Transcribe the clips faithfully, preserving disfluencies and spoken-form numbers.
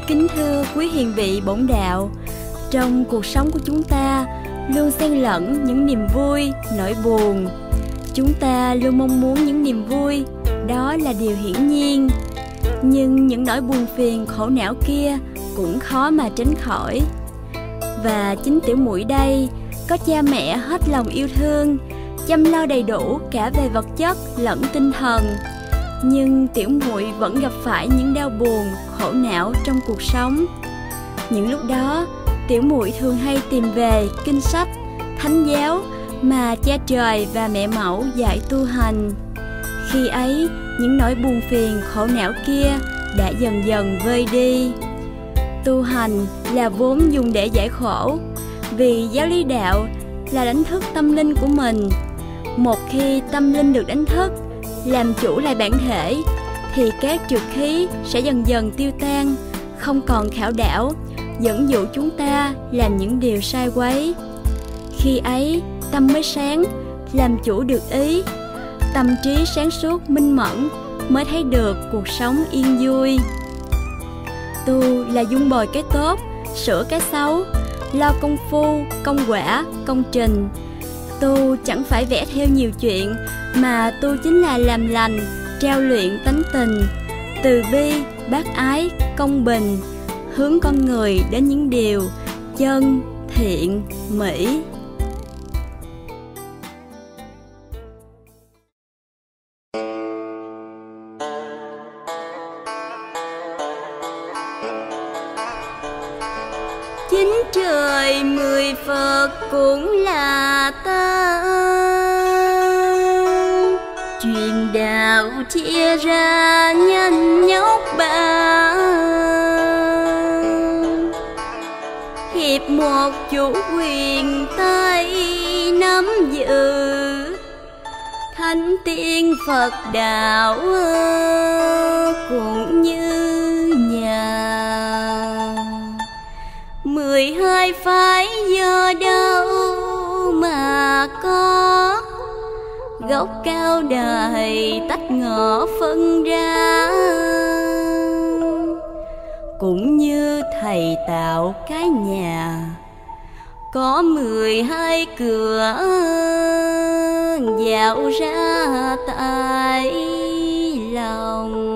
Kính thưa quý hiền vị bổn đạo, trong cuộc sống của chúng ta luôn xen lẫn những niềm vui, nỗi buồn. Chúng ta luôn mong muốn những niềm vui, đó là điều hiển nhiên. Nhưng những nỗi buồn phiền, khổ não kia cũng khó mà tránh khỏi. Và chính tiểu muội đây có cha mẹ hết lòng yêu thương, chăm lo đầy đủ cả về vật chất lẫn tinh thần. Nhưng tiểu muội vẫn gặp phải những đau buồn, khổ não trong cuộc sống. Những lúc đó, tiểu muội thường hay tìm về kinh sách, thánh giáo mà cha trời và mẹ mẫu dạy tu hành. Khi ấy, những nỗi buồn phiền, khổ não kia đã dần dần vơi đi. Tu hành là vốn dùng để giải khổ, vì giáo lý đạo là đánh thức tâm linh của mình. Một khi tâm linh được đánh thức, làm chủ lại bản thể, thì các trược khí sẽ dần dần tiêu tan, không còn khảo đảo, dẫn dụ chúng ta làm những điều sai quấy. Khi ấy, tâm mới sáng, làm chủ được ý, tâm trí sáng suốt minh mẫn, mới thấy được cuộc sống yên vui. Tu là dung bồi cái tốt, sửa cái xấu, lo công phu, công quả, công trình. Tu chẳng phải vẽ theo nhiều chuyện, mà tu chính là làm lành, trao luyện tánh tình, từ bi, bác ái, công bình, hướng con người đến những điều chân, thiện, mỹ. Chín trời mười Phật cũng là ta, truyền đạo chia ra nhanh nhóc ba, hiệp một chủ quyền tay nắm giữ, thánh tiên Phật đạo cũng như nhà. Mười hai phái do đâu mà có, gốc cao đài tách ngõ phân ra, cũng như thầy tạo cái nhà có mười hai cửa dạo ra tại lòng.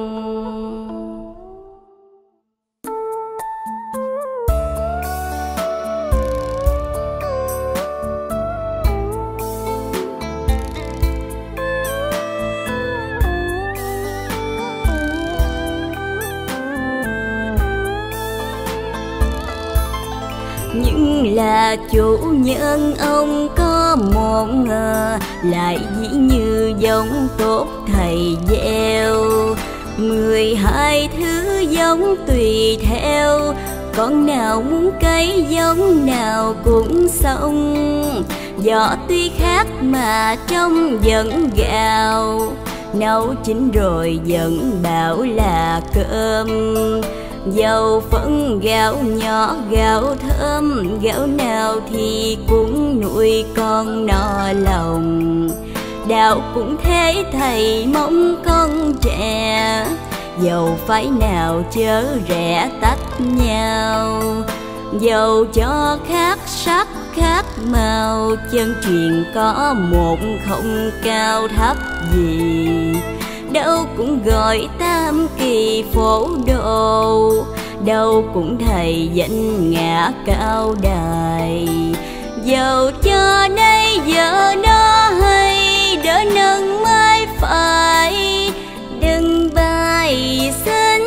Nhưng là chủ nhân ông có một ngờ, lại dĩ như giống tốt thầy gieo. Mười hai thứ giống tùy theo, con nào muốn cấy giống nào cũng xong. Vỏ tuy khác mà trong vẫn gạo, nấu chín rồi vẫn bảo là cơm. Dầu phấn gạo nhỏ gạo thơm, gạo nào thì cũng nuôi con no lòng. Đạo cũng thế thầy mong con trẻ, dầu phái nào chớ rẽ tách nhau. Dầu cho khác sắc khác màu, chân truyền có một không cao thấp gì. Đâu cũng gọi tam kỳ phổ độ, đâu cũng thầy danh ngã cao đài. Dầu cho nay giờ nó hay, đỡ nâng mai phải, đừng bài xinh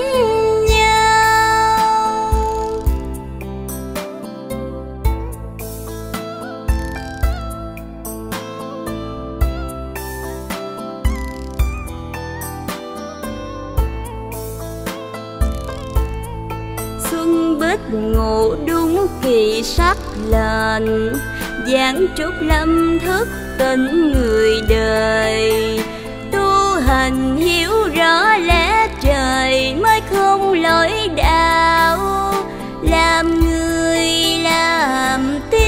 nhau. Xuân Bích ngủ đúng kỳ sắc lệnh, giảng trúc lâm thức tỉnh người đời. Tu hành hiểu rõ lẽ trời, mới không lỗi đạo, làm người làm tiên.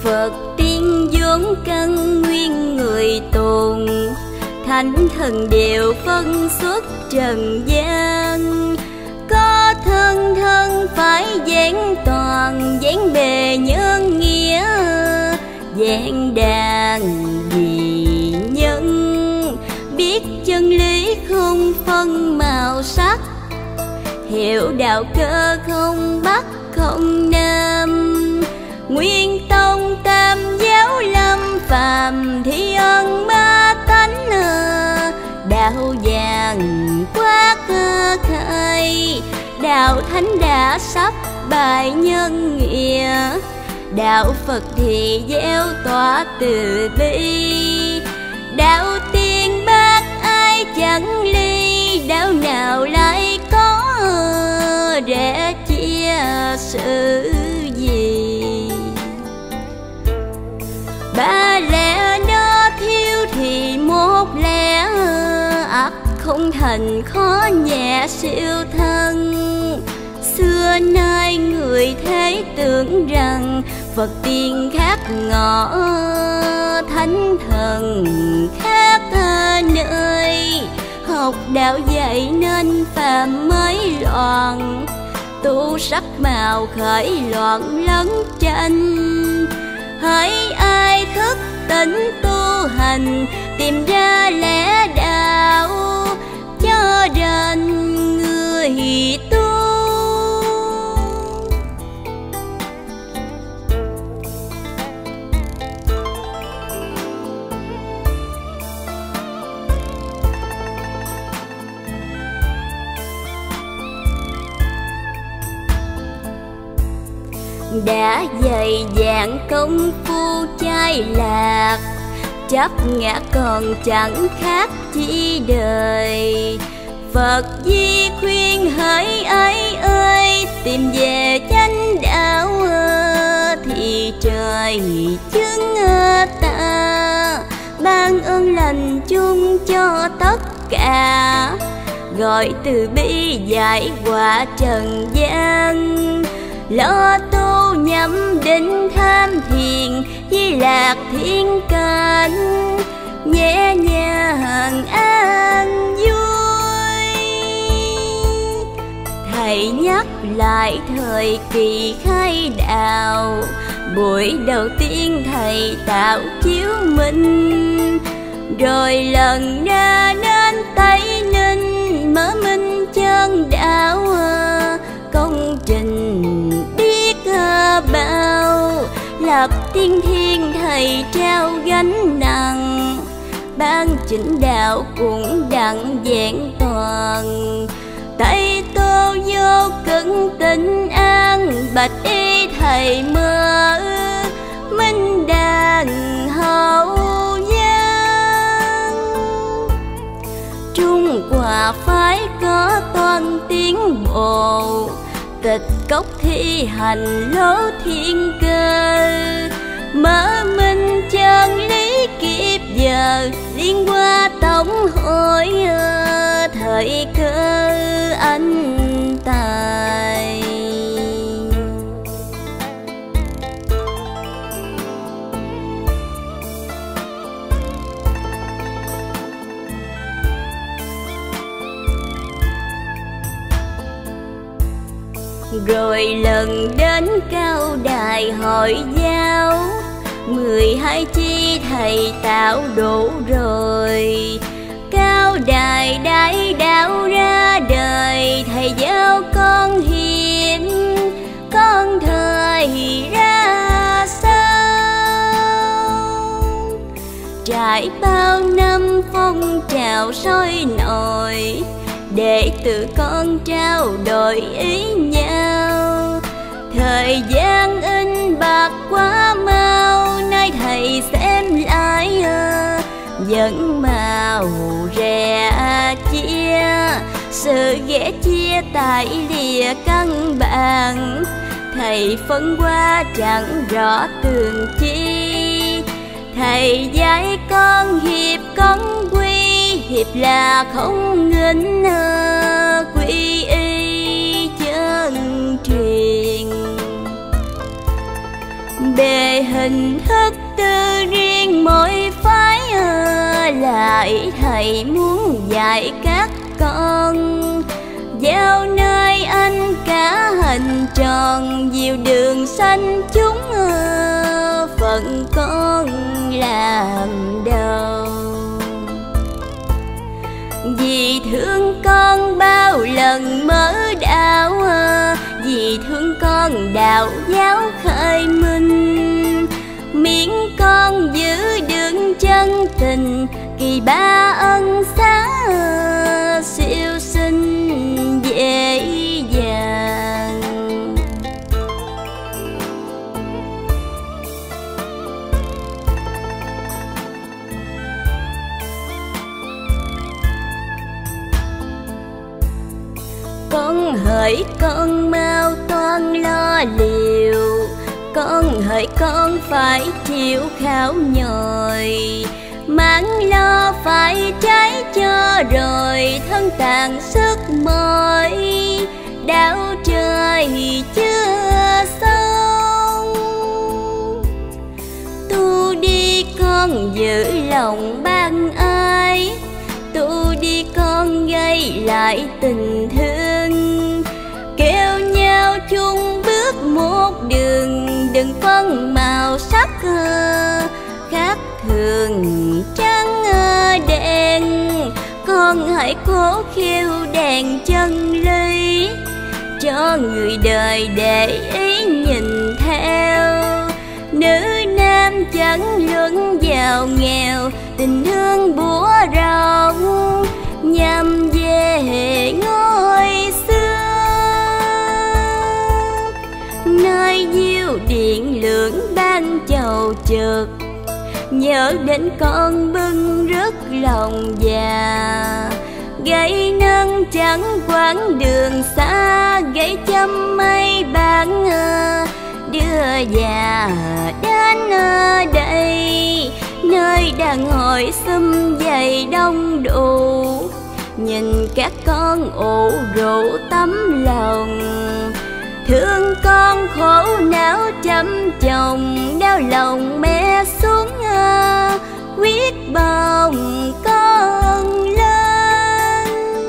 Phật tiên vốn căn nguyên người tồn, thánh thần đều phân xuất trần gian. Có thân thân phải vẹn toàn, vẹn bề nhân nghĩa, vẹn đàn vì nhân. Biết chân lý không phân màu sắc, hiểu đạo cơ không bắc không nam. Nguyên tông tam giáo lâm phàm, thi ân ba tánh đạo vàng quá cơ khai. Đạo thánh đã sắp bài nhân nghĩa, đạo Phật thì gieo tỏa từ bi. Đạo tiên bác ai chẳng ly, đạo nào lại có để chia sự gì. Ba lẽ đó thiếu thì một lẽ, ắt không thành khó nhẹ siêu thân. Xưa nay người thế tưởng rằng Phật tiên khác ngõ, thánh thần khác nơi. Học đạo dạy nên phàm mới loạn, tu sắc màu khởi loạn lẫn tranh. Hỡi ai thức tỉnh tu hành, tìm ra lẽ đạo cho đến người tu. Đã dày dạn công phu chai lạc, chấp ngã còn chẳng khác chi đời. Phật di khuyên hỡi ấy ơi, tìm về chánh đạo thì trời chứng ta. Ban ơn lành chung cho tất cả, gọi từ bi giải quả trần gian. Lo tu nhắm định tham thiền, di lạc thiên cảnh, nhẹ nhàng an vui. Thầy nhắc lại thời kỳ khai đạo, buổi đầu tiên thầy tạo chiếu minh. Rồi lần ra đến Tây Ninh, mở minh chân đạo. Công trình biết bao, lập tiên thiên thầy trao gánh nặng. Ban chỉnh đạo cũng đặng vẹn toàn, Tây Tô vô cực tịnh an. Bạch y thầy mơ minh đàn hậu giang. Trung Hoa phái có toan tiến bộ, tịch cốc thi hành lỗ thiên cơ. Mở minh chân lý kịp giờ, liên qua tổng hội thời cơ anh tài. Rồi lần đến cao đài hội giáo, mười hai chi thầy tạo đủ rồi. Cao đài đại đạo ra đời, thầy giáo con hiền con thời ra sao. Trải bao năm phong trào sôi nổi, để tự con trao đổi ý nhau. Thời gian in bạc quá mau, nay thầy xem lại vẫn màu rẻ chia. Sự ghẻ chia tại lìa căn bản, thầy phân qua chẳng rõ tường chi. Thầy dạy con hiệp con quy, hiệp là không nghênh quy y chân truyền. Bề hình thức tư riêng mỗi phái, lại thầy muốn dạy các con gieo nơi anh cả hình tròn diệu đường xanh chúng, phận con làm đầu. Vì thương con bao lần mở đạo, vì thương con đạo giáo khởi minh, miễn con giữ đứng chân tình kỳ ba ân xá siêu sinh dễ dàng. Con hỡi con mau toan lo liều, con hỡi con phải chịu khảo nhồi, máng lo phải trái cho rồi thân tàn sức mỏi, đạo trời chưa xong. Tu đi con giữ lòng ban ai, tu đi con gây lại tình thương, kêu nhau chung bước một đường, đừng phân màu sắc khác thường trắng đen. Con hãy cố khiêu đèn chân lý cho người đời để ý nhìn theo. Nữ nam chẳng luận giàu nghèo, tình thương bủa rộng nhằm về ngôi xưa, nơi diêu điện lượng ban chầu trực. Nhớ đến con bưng rất lòng già, gãy nâng chẳng quãng đường xa, gãy châm mây bán đưa già đến đây, nơi đàn hội xum dày đông đủ. Nhìn các con ủ rượu tấm lòng, thương con khổ não chăm chồng, đau lòng mẹ xuống quyết bồng con lên.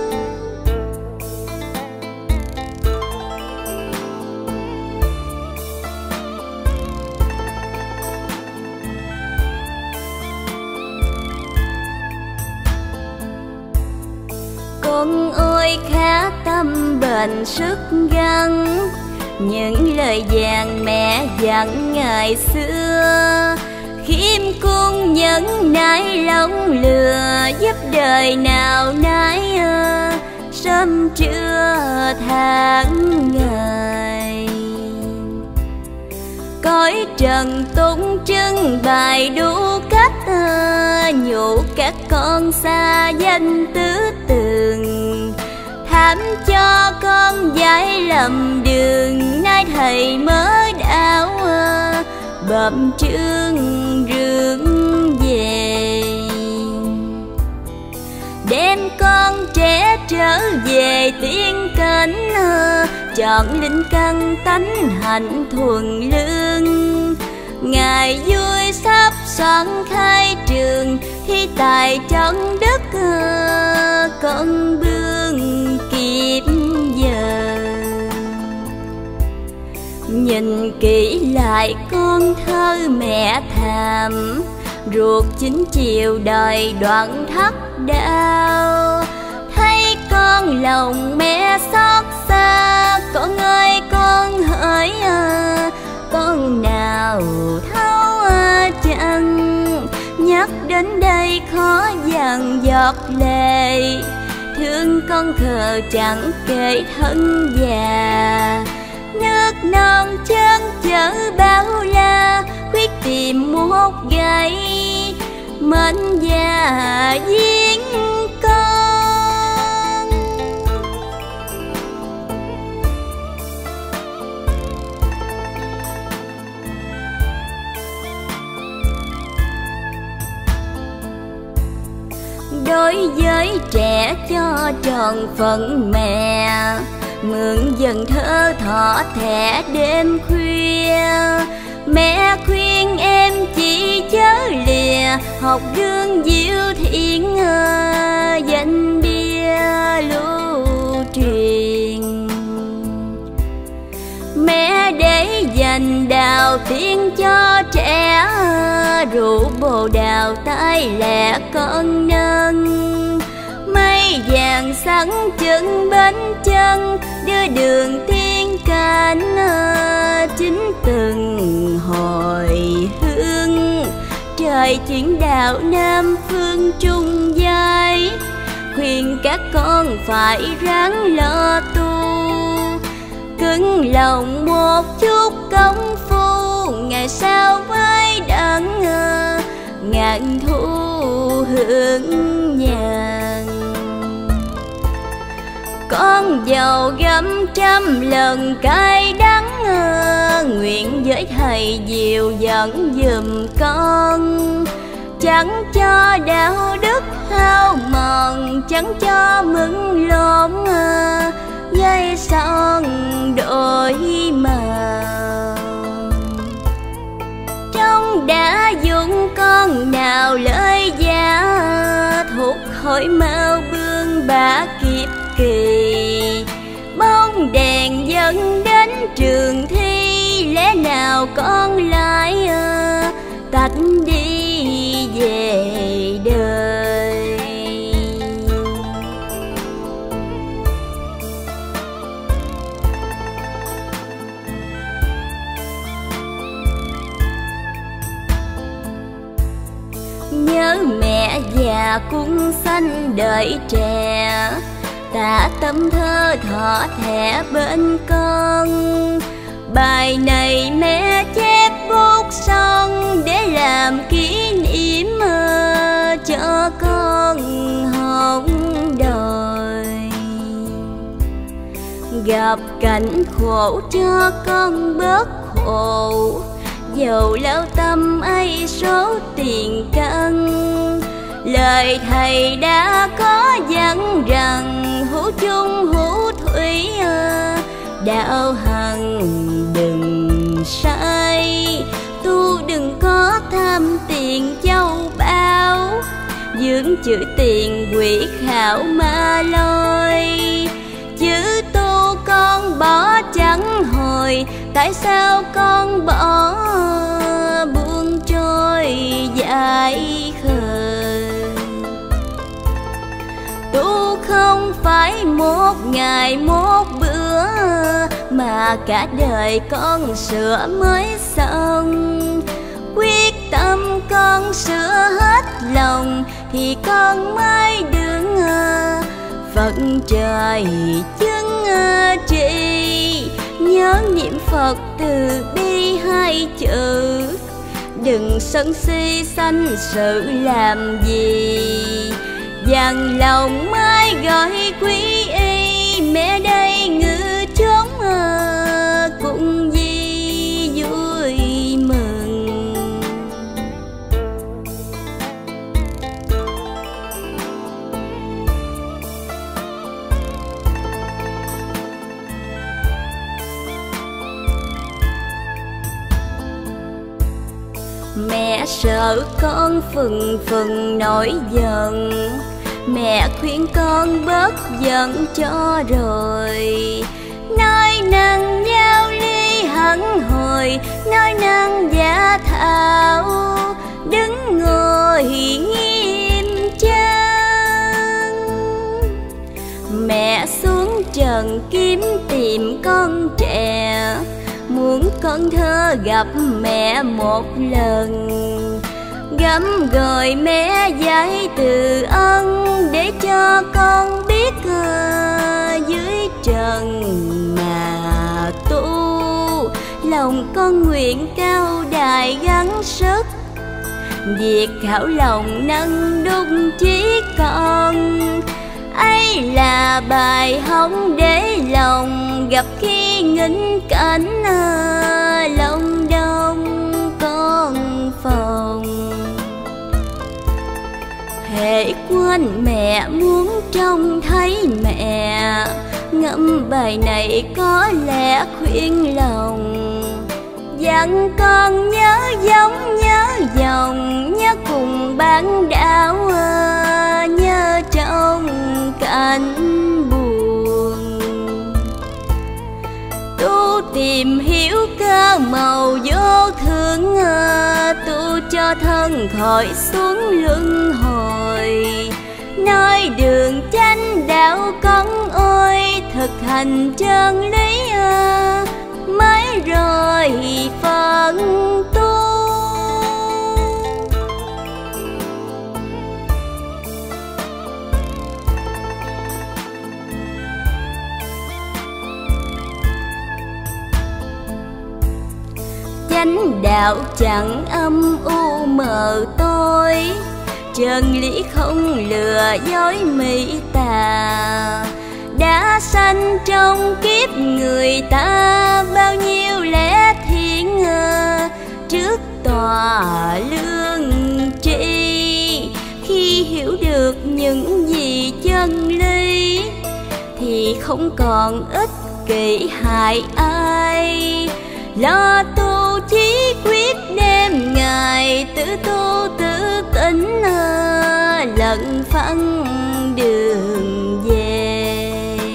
Con ơi khá tâm bền sức gắn, những lời vàng mẹ dặn ngày xưa, khiêm cung nhẫn nại lòng lừa, giúp đời nào nái sớm trưa tháng ngày. Cõi trần tung trưng bày đủ cách, nhủ các con xa danh tứ tường, thảm cho con giải lầm đường, nay thầy mới đạo bẩm trương rước về. Đem con trẻ trở về tiên cảnh, chọn linh căn tánh hạnh thuần lương. Ngày vui sắp soạn khai trường, thi tài chân đất con bươn kịp giờ. Nhìn kỹ lại con thơ mẹ thàm, ruột chín chiều đời đoạn thắt đau. Thấy con lòng mẹ xót xa, con ơi con hỡi con nào thấu chăng. Nhắc đến đây khó dằn giọt lệ, thương con khờ chẳng kể thân già. Nước non chân chở bao la, quyết tìm một gậy mệnh già giếng con. Đối với trẻ cho tròn phận mẹ, mượn dần thơ thọ thẻ đêm khuya. Mẹ khuyên em chỉ chớ lìa học gương diệu thiện, danh bia lưu truyền. Mẹ để dành đào tiên cho trẻ, rượu bồ đào tay lẹ con nâng. Mây vàng sắn chân bến chân, đưa đường tiên cảnh chính từng hồi hương. Trời chuyển đạo Nam phương trung giai, khuyên các con phải ráng lo tu. Cứng lòng một chút công phu, ngày sau mới đặng ngàn thu hưởng nhàn. Con dầu gấm trăm lần cay đắng, nguyện với thầy dìu dẫn giùm con. Chẳng cho đạo đức hao mòn, chẳng cho mừng lộn dây son đổi màu. Trong đã dụng con nào lời giá, thuộc khỏi mau bương bả kịp kỳ. Bóng đèn dẫn đến trường thi, lẽ nào con lại uh, tách đi về đời. Nhớ mẹ già cung xanh đợi trẻ, tạ tâm thơ thỏ thẻ bên con. Bài này mẹ chép bút son, để làm kỷ niệm cho con hồng đời. Gặp cảnh khổ cho con bớt khổ, dầu lao tâm ấy số tiền căn. Lời thầy đã có dặn rằng, hữu chung hữu thủy đạo hằng đừng sai. Tu đừng có tham tiền châu báu, dưỡng chữ tiền quỷ khảo ma lôi. Chữ tu con bỏ chẳng hồi, tại sao con bỏ buông trôi dại khờ. Tu không phải một ngày một bữa, mà cả đời con sửa mới xong. Quyết tâm con sửa hết lòng, thì con mới đứng Phật trời chứng trị. Nhớ niệm Phật từ bi hai chữ, đừng sân si sanh sự làm gì. Dằn lòng mai gọi quý y, mẹ đây ngự chốn cùng di vui mừng. Mẹ sợ con phừng phừng nổi giận, mẹ khuyên con bớt giận cho rồi. Nói năng giao ly hẳn hồi, nói năng giả thảo, đứng ngồi nghiêm trang. Mẹ xuống trần kiếm tìm con trẻ, muốn con thơ gặp mẹ một lần. Gắm gọi mẹ dạy từ ân, để cho con biết uh, dưới trần mà tu. Lòng con nguyện cao đài gắng sức, việc hảo lòng nâng đúc chí con. Ấy là bài học để lòng, gặp khi nghịch cảnh uh, lòng đông con phòng. Hễ quên mẹ muốn trông thấy mẹ, ngẫm bài này có lẽ khuyên lòng. dặn con nhớ giống nhớ dòng, nhớ cùng bạn đạo, nhớ trong cảnh buồn. Tu tìm hiểu cơ màu vô thường, tu cho thân khỏi xuống luân hồi. Nói đường chánh đạo con ơi, thực hành chân lý mới rồi phân tu. Chánh đạo chẳng âm u mờ tối, chân lý không lừa dối mỹ tà. Đã sanh trong kiếp người ta bao nhiêu lẽ thiện trước tòa lương tri. Khi hiểu được những gì chân lý thì không còn ích kỷ hại ai. Lo tu chí quyết đêm ngày, tự tu tự tỉnh lận phân đường về.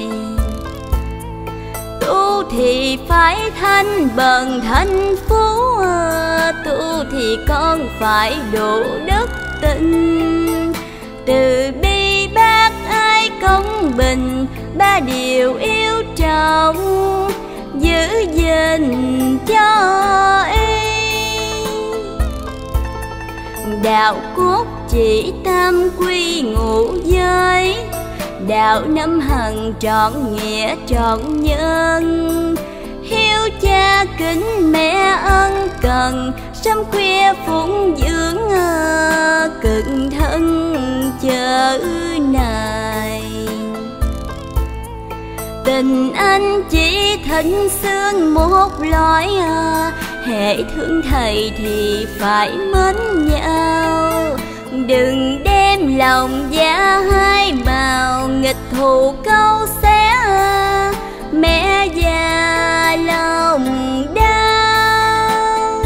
Tu thì phải thanh bần thanh phú, tu thì con phải độ đức tin. Từ bi bác ái công bình, ba điều yêu trọng giữ gìn cho y. Đạo cốt chỉ tam quy ngũ giới, đạo năm hằng trọn nghĩa trọn nhân. Hiếu cha kính mẹ ân cần, sớm khuya phụng dưỡng cực thân chờ này. Tình anh chỉ thịnh xương một loại, hệ thương thầy thì phải mến nhau. Đừng đem lòng giá hai màu, nghịch thù câu xé mẹ già lòng đau.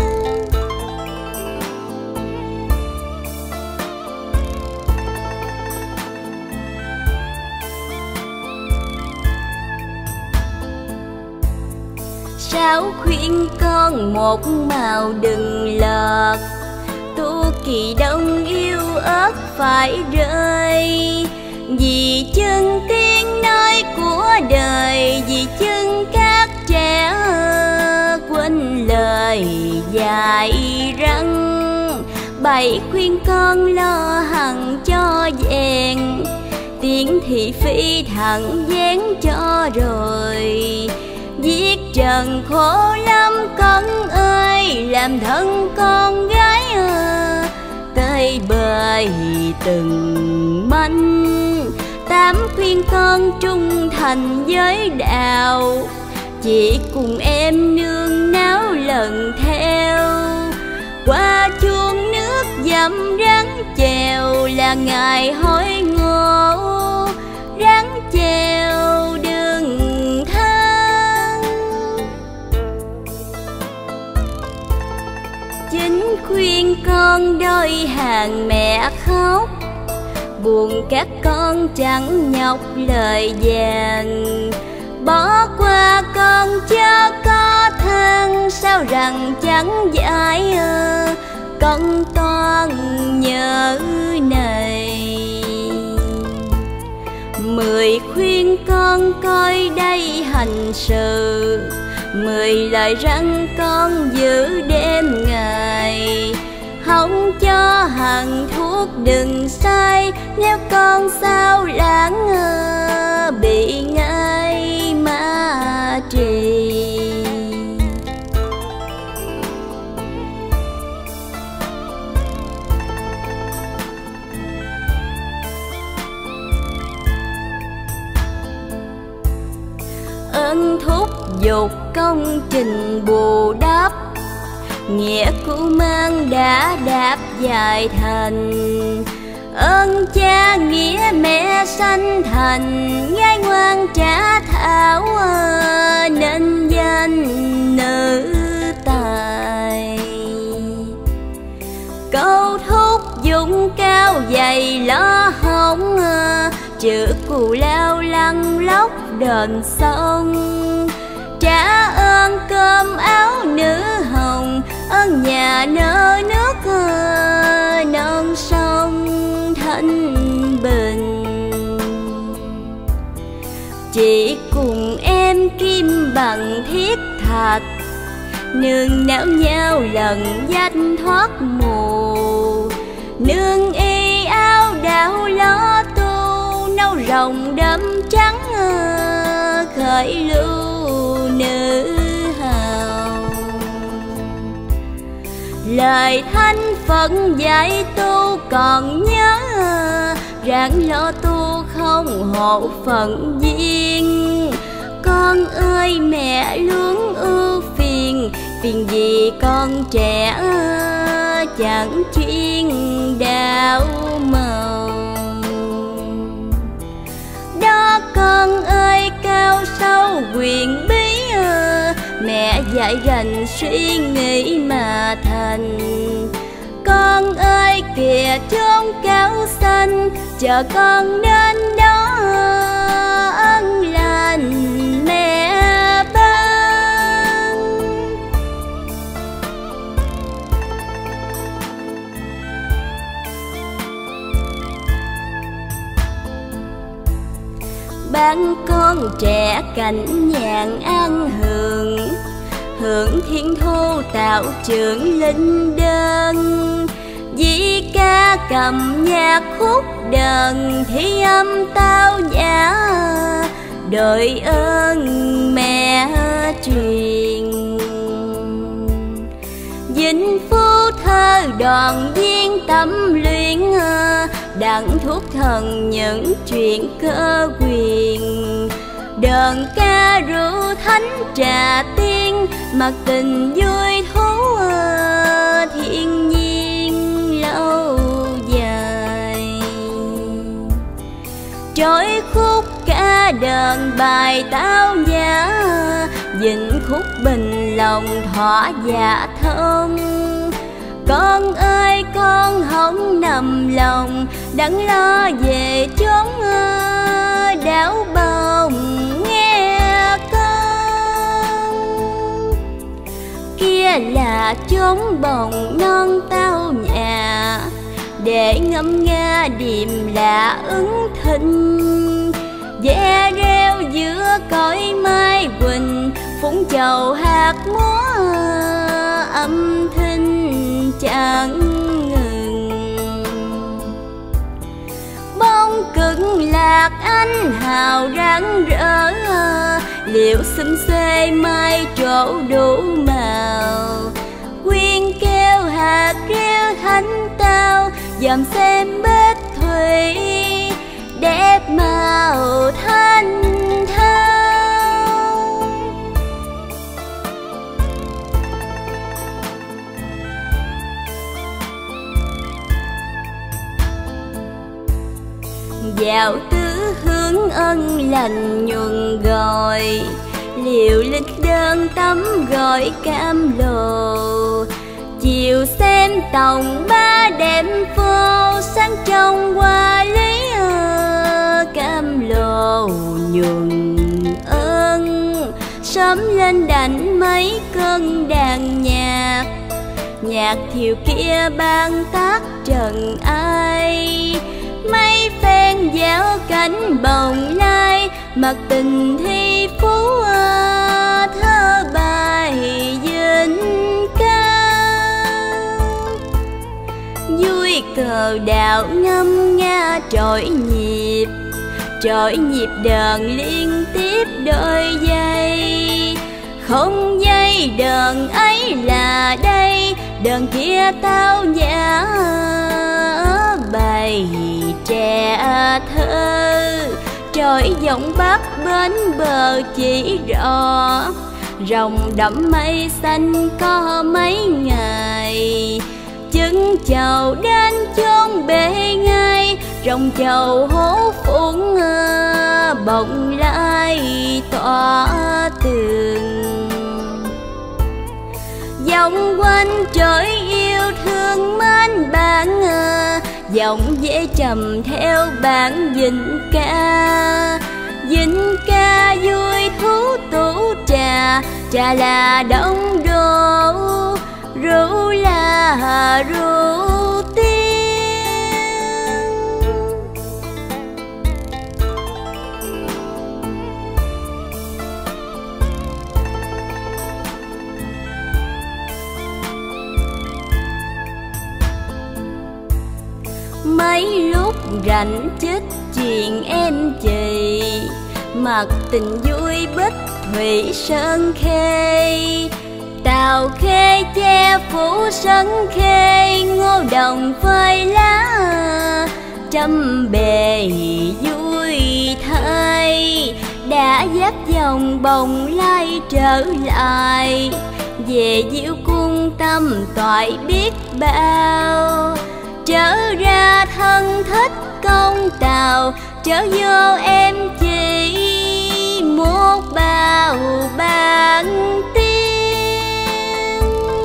Sao khuyên con một màu đừng lọt, tu kỳ đông yêu ớt phải rơi. Vì chân tiếng nói của đời, vì chân các trẻ quên lời dạy răng. Bày khuyên con lo hằng cho vẹn, tiếng thị phi thẳng dán cho rồi. Giết trần khổ lắm con ơi, làm thân con gái tới bời từng manh. Tám khuyên con trung thành với đạo, chỉ cùng em nương náo lần theo. Qua chuông nước dầm rắn chèo là ngày hối ngộ, rắn chèo đường thang. Chính khuyên con đôi hàng mẹ khóc, buồn các con chẳng nhọc lời vàng. Bỏ qua con chớ có than, sao rằng chẳng giải con toan nhớ này. Mười khuyên con coi đây hành sự, mười lời răn con giữ đêm ngày. Không cho hằng thuốc đừng sai, nếu con sao lãng bị ngay ma trì. Ơn thúc giục công trình bù đắp, nghĩa cũ mang đã đạp dài thành. Ơn cha nghĩa mẹ sanh thành, gái ngoan trả thảo nên danh nữ tài. đầy lo hồng, chữ cù lao lăn lóc đền sông. Trả ơn cơm áo nữ hồng, ơn nhà nơ nước non sông thanh bình. Chị cùng em kim bằng thiết thạch, nương náo nhau lần danh thoát mù. Nương y áo đạo lo tu, nâu rồng đậm trắng khởi lưu nữ hào. Lời thánh Phật dạy tu còn nhớ, ráng lo tu không hộ phận duyên. Con ơi mẹ luôn ưu phiền, phiền gì con trẻ chẳng chuyên đạo màu. Đó con ơi cao sâu quyền bí, mẹ dạy rành suy nghĩ mà thành. Con ơi kìa chốn cao xanh, chờ con đến đó ân lành mẹ ban. Ban con trẻ cảnh nhàn an hưởng, hưởng thiên thu tạo trưởng linh đơn. Di ca cầm nhạc khúc đờn, thi âm tao nhã đợi ơn mẹ truyền. Vĩnh Phú thơ đoàn viên tâm luyện, đặng thuốc thần những chuyện cơ quyền. Đờn ca rượu thánh trà tiên, mặc tình vui thú thiên nhiên lâu dài. Trôi khúc ca đờn bài tao nhã, vịnh khúc bình lòng thỏa dạ thông. Con ơi con không nằm lòng, đặng lo về chốn đảo bồng nghe con. Kia là chốn bồng non tao nhà, để ngâm nga điềm lạ ứng thinh. Ve reo giữa cõi mai quỳnh, phúng chầu hạt múa âm thanh chẳng ngừng. Bông cứng lạc anh hào rạng rỡ, liệu xum xê mai trổ đủ màu. Quyên kêu hạt reo thánh tao, dòm xem bếp thủy đẹp màu thanh thao. Dạo tứ hướng ân lành nhuần gọi, liều lịch đơn tắm gọi cam lồ. Chiều xem tổng ba đêm phố, sáng trong hoa lý cam lồ nhuần ơn. Sớm lên đảnh mấy cơn đàn nhạc, nhạc thiều kia ban tác trần ai. Mấy phen dạo cánh bồng lai, mặc tình thi phú thơ bài vinh cao. Vui cờ đạo ngâm nga trội nhịp, trội nhịp đờn liên tiếp đôi giây. Không dây đờn ấy là đây, đờn kia tao nhã bài trẻ thơ. Trôi giọng bắc bên bờ chỉ rõ, rồng đậm mây xanh có mấy ngày. Chứng chầu đến chốn bể ngay, rồng chầu hố phụng bỗng lai tỏa tường. Dòng quanh trỗi yêu thương mến bạn, giọng dễ trầm theo bản dinh ca. Dinh ca vui thú tủ trà, trà là đông đô, rượu là rượu tiên. Mấy lúc rảnh chích chuyện em chị, mặt tình vui bích thủy sơn khê. Tàu khê che phủ sân khê, ngô đồng phơi lá trăm bề vui thay. Đã dắt dòng bồng lai trở lại, về diêu cung tâm toại biết bao. Trở ra thân thích công tàu, trở vô em chỉ một bao bạc tiên.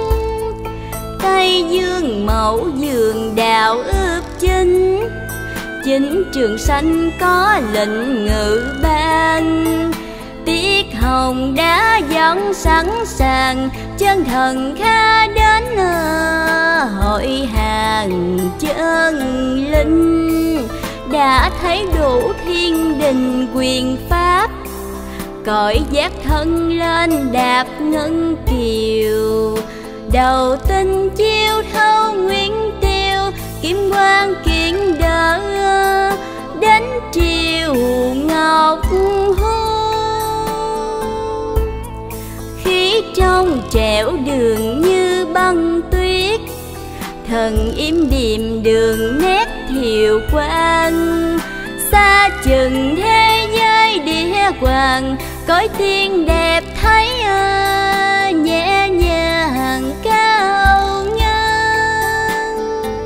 Tây dương mẫu giường đào ướp chính, chính trường sanh có lệnh ngự ban. Tiết hồng đã dẫn sẵn sàng, chân thần kha đến hội hàng chân linh. Đã thấy đủ thiên đình quyền pháp, cõi giác thân lên đạp ngân kiều. Đầu tinh chiêu thâu nguyên tiêu, kim quang kiện đỡ đến triều ngọc hôn. Khí trong trẻo đường như băng tuyết, thần im điềm đường nét thiều quang. Xa chừng thế giới địa hoàng, cõi tiên đẹp thấy nhẹ nhàng cao ngang.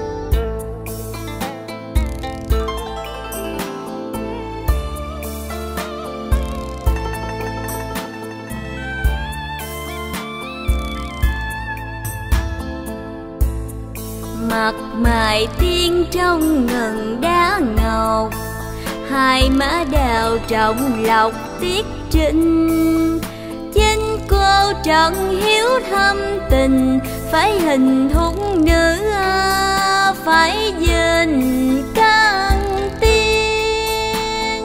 Mặt mày tiên trong ngần đá ngọc, hai má đào trọng lọc tiết trinh. Chính cô trần hiếu thâm tình, phải hình thục nữ phải dình căn tiên.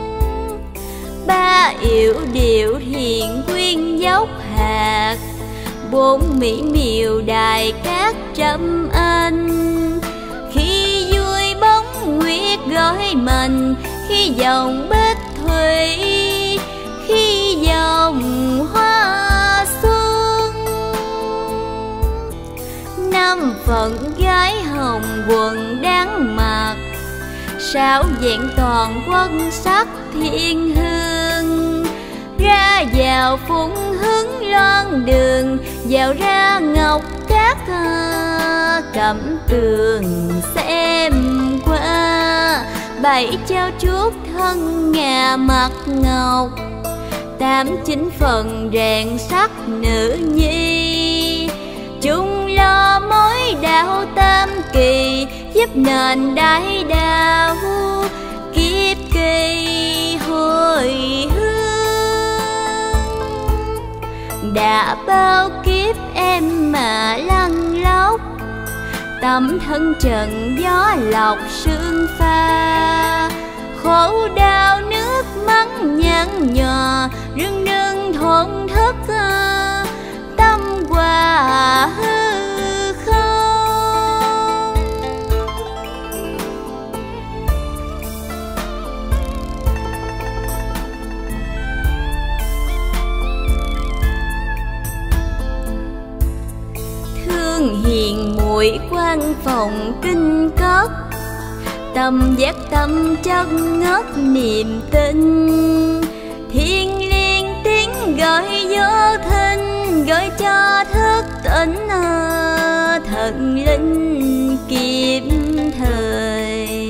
Ba yểu điệu thiền quyên dốc hạt, bốn mỹ miều đài cát trăm anh. Khi vui bóng nguyệt gói mình, khi dòng bích thủy, khi dòng hoa xuân. Năm phận gái hồng quần đáng mặc, sao vẹn toàn quân sắc thiên hương. Ra vào phụng hướng loan đường, vào ra ngọc cát cẩm tường xem qua. Bảy trao chuốt thân ngà mặt ngọc, tám chín phần rèn sắc nữ nhi. Chung lo mối đạo tam kỳ, giúp nền đại đạo kiếp kỳ hồi hương. Đã bao kiếp em mà lăn lóc, tấm thân trần gió lọc sương pha. Khổ đau nước mắt nhăn nhòa, rưng rưng thổn thức tâm hòa hư không. Thương hiền muội quan phòng kinh cất, tâm giác tâm chân ngất niềm tin. Thiên liêng tiếng gọi vô thinh, gọi cho thức tỉnh thần linh kịp thời.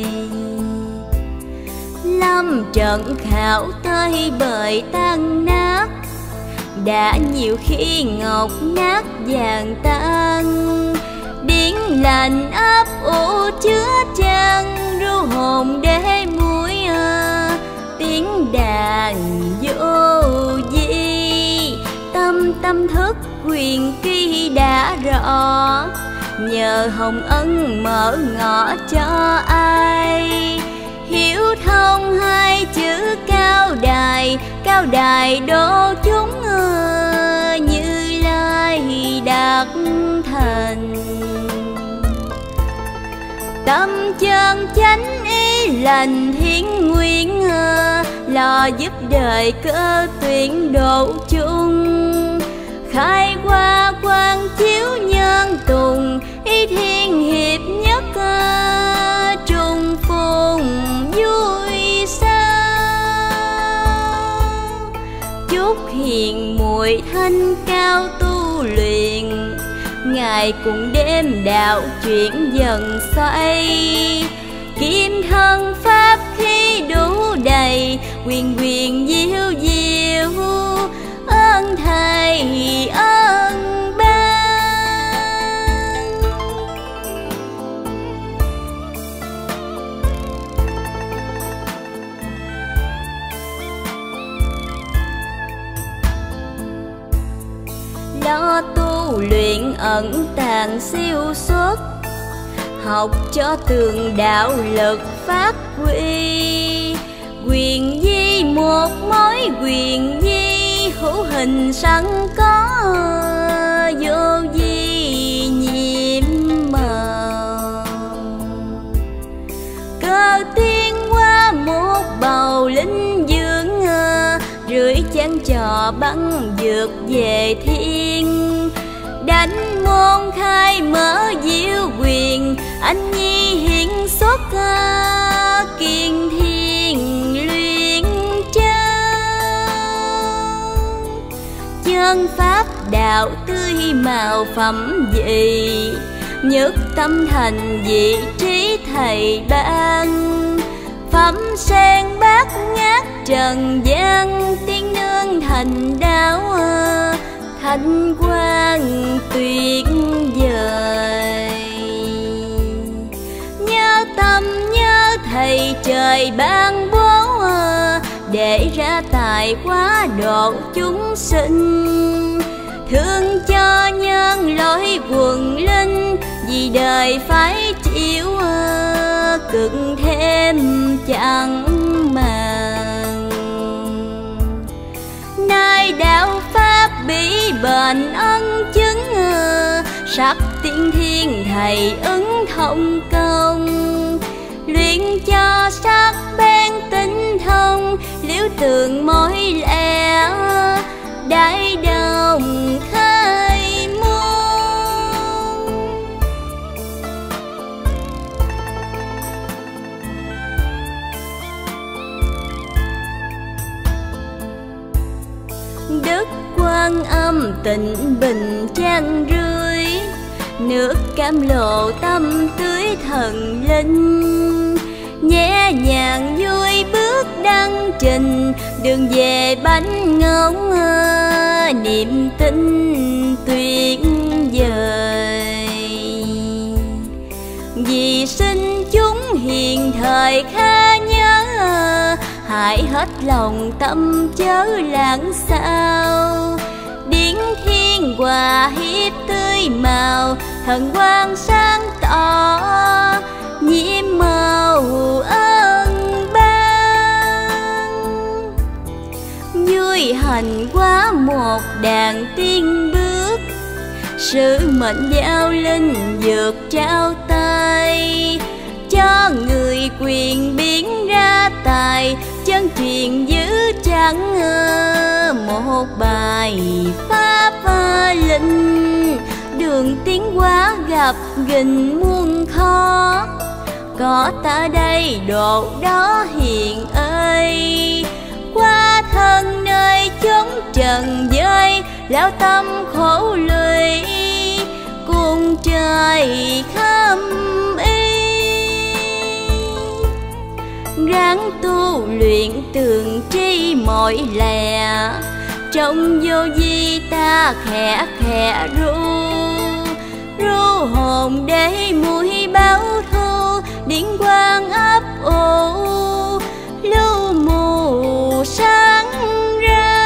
Lâm trận khảo tới bời tan nát, đã nhiều khi ngọc nát vàng tan. Đi tiếng lành ấp ủ chứa chan ru hồn để muối à, tiếng đàn vô vi tâm tâm thức quyền kỳ đã rõ, nhờ hồng ân mở ngõ cho ai hiểu thông hai chữ cao đài. Cao đài đô chúng Như Lai đạt thành, tâm chân chánh ý lành thiên nguyện lo giúp đời cơ tuyển độ chung. Khai qua quang chiếu nhân tùng ý thiên hiệp nhất trung phùng vui sao. Chúc hiền muội thanh cao tu luyện, ngày cùng đêm đạo chuyển dần xoay. Kim thân pháp khí đủ đầy, quyền quyền diệu diệu ơn thầy ơn ban. Lo tu luyện ẩn tàng siêu xuất, học cho tường đạo lực phát huy. Quyền di một mối quyền di, hữu hình sẵn có vô vi nhiệm màu. Cơ tiên qua một bầu linh dương, rưỡi chén trò bắn vượt về thiên. Đánh môn khai mở diệu quyền, anh nhi hiện xuất kiên thiên luyện chân. Chân pháp đạo tươi màu phẩm vị, nhất tâm thành vị trí thầy ban. Phẩm sen bát ngát trần gian, tiên nương thành đạo thanh quan tuyệt vời. Nhớ tâm nhớ thầy trời ban bố, để ra tài quá độ chúng sinh. Thương cho nhân lối quần linh, vì đời phải chịu cực thêm chẳng màng. Nay đạo pháp bị bệnh ân chứng, sắc tiên thiên thầy ứng thông công. Luyện cho sắc bén tinh thông, liễu tường mối lẽ đại đồng khai môn. Đức Quan Âm tịnh bình trang rưới, nước cam lộ tâm tưới thần linh. Nhẹ nhàng vui bước đăng trình, đường về bánh ngông niềm tin tuyệt vời. Vì sinh chúng hiền thời kha nhớ, hại hết lòng tâm chớ lãng sao. Điển thiên hòa hiếp tươi màu, thần quang sáng tỏ nhiễm màu ơn ban. Vui hành quá một đàn tiên bước, sự mệnh giao linh vượt trao tay. Cho người quyền biến ra tài, chân truyền giữ chẳng một bài pháp linh. Đường tiến hóa gặp gình muôn khó, có ta đây độ đó hiền ơi. Qua thân nơi chốn trần giới, lão tâm khổ lụy cuồng trời khâm y. Ráng tu luyện tường tri mọi lẽ, trong vô vi ta khẽ khẽ ru. ru hồn để muối báo thù, điện quang ấp ủ lưu mù sáng ra.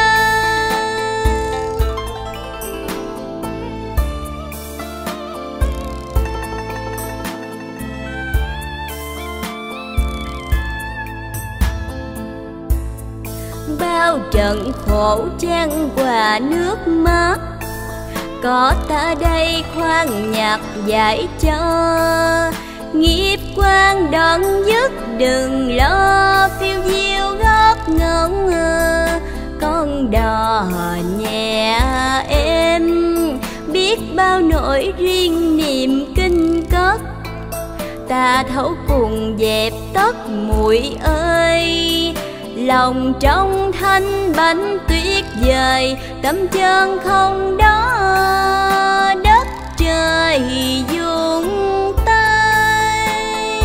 Bao trận khổ chan hòa nước mắt, có ta đây khoan nhạc giải cho. Nghiệp quan đoạn dứt đừng lo, phiêu diêu gót ngông con đò nhẹ êm. Biết bao nỗi riêng niềm kinh cất, ta thấu cùng dẹp tất muội ơi. Lòng trong thanh bánh tuyết vời, tâm chân không đó đất trời vuông tay.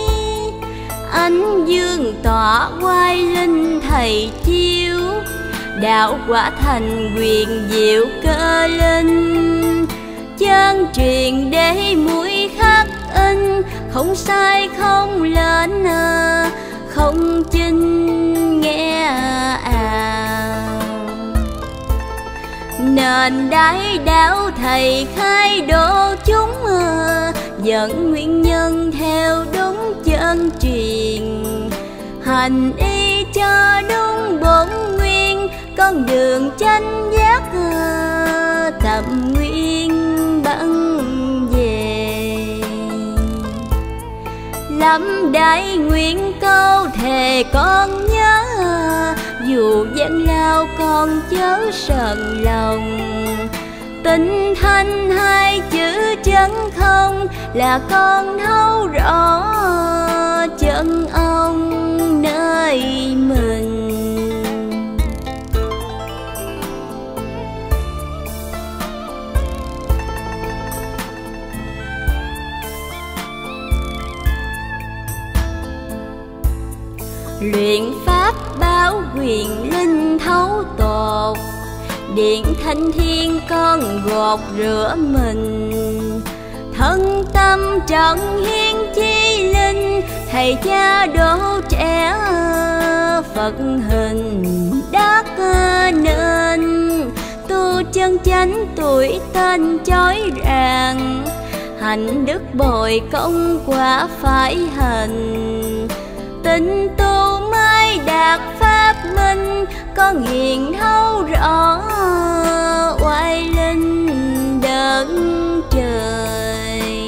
Ánh dương tỏa oai linh thầy chiếu, đạo quả thành quyền diệu cơ linh. Chân truyền để muối khắc in, không sai không lên không chinh nghe à. Nền đại đạo thầy khai độ chúng, dẫn nguyên nhân theo đúng chân truyền. Hành y cho đúng bổn nguyên, con đường chánh giác tầm nguyên băng về. Lâm đại nguyện câu thề con nhớ, dù gian lao con chớ sờn lòng. Tinh thanh hai chữ chân không, là con thấu rõ chân ông nơi mình. Luyện pháp báo quyền linh thấu tột, điện thanh thiên con gột rửa mình. Thân tâm trọn hiến chi linh, thầy cha đỗ trẻ Phật hình đắc nên. Tu chân chánh tuổi tên chói ràng, hạnh đức bồi công quả phải hành. Tình tu mới đạt pháp minh, con hiền thấu rõ oai linh đấng trời.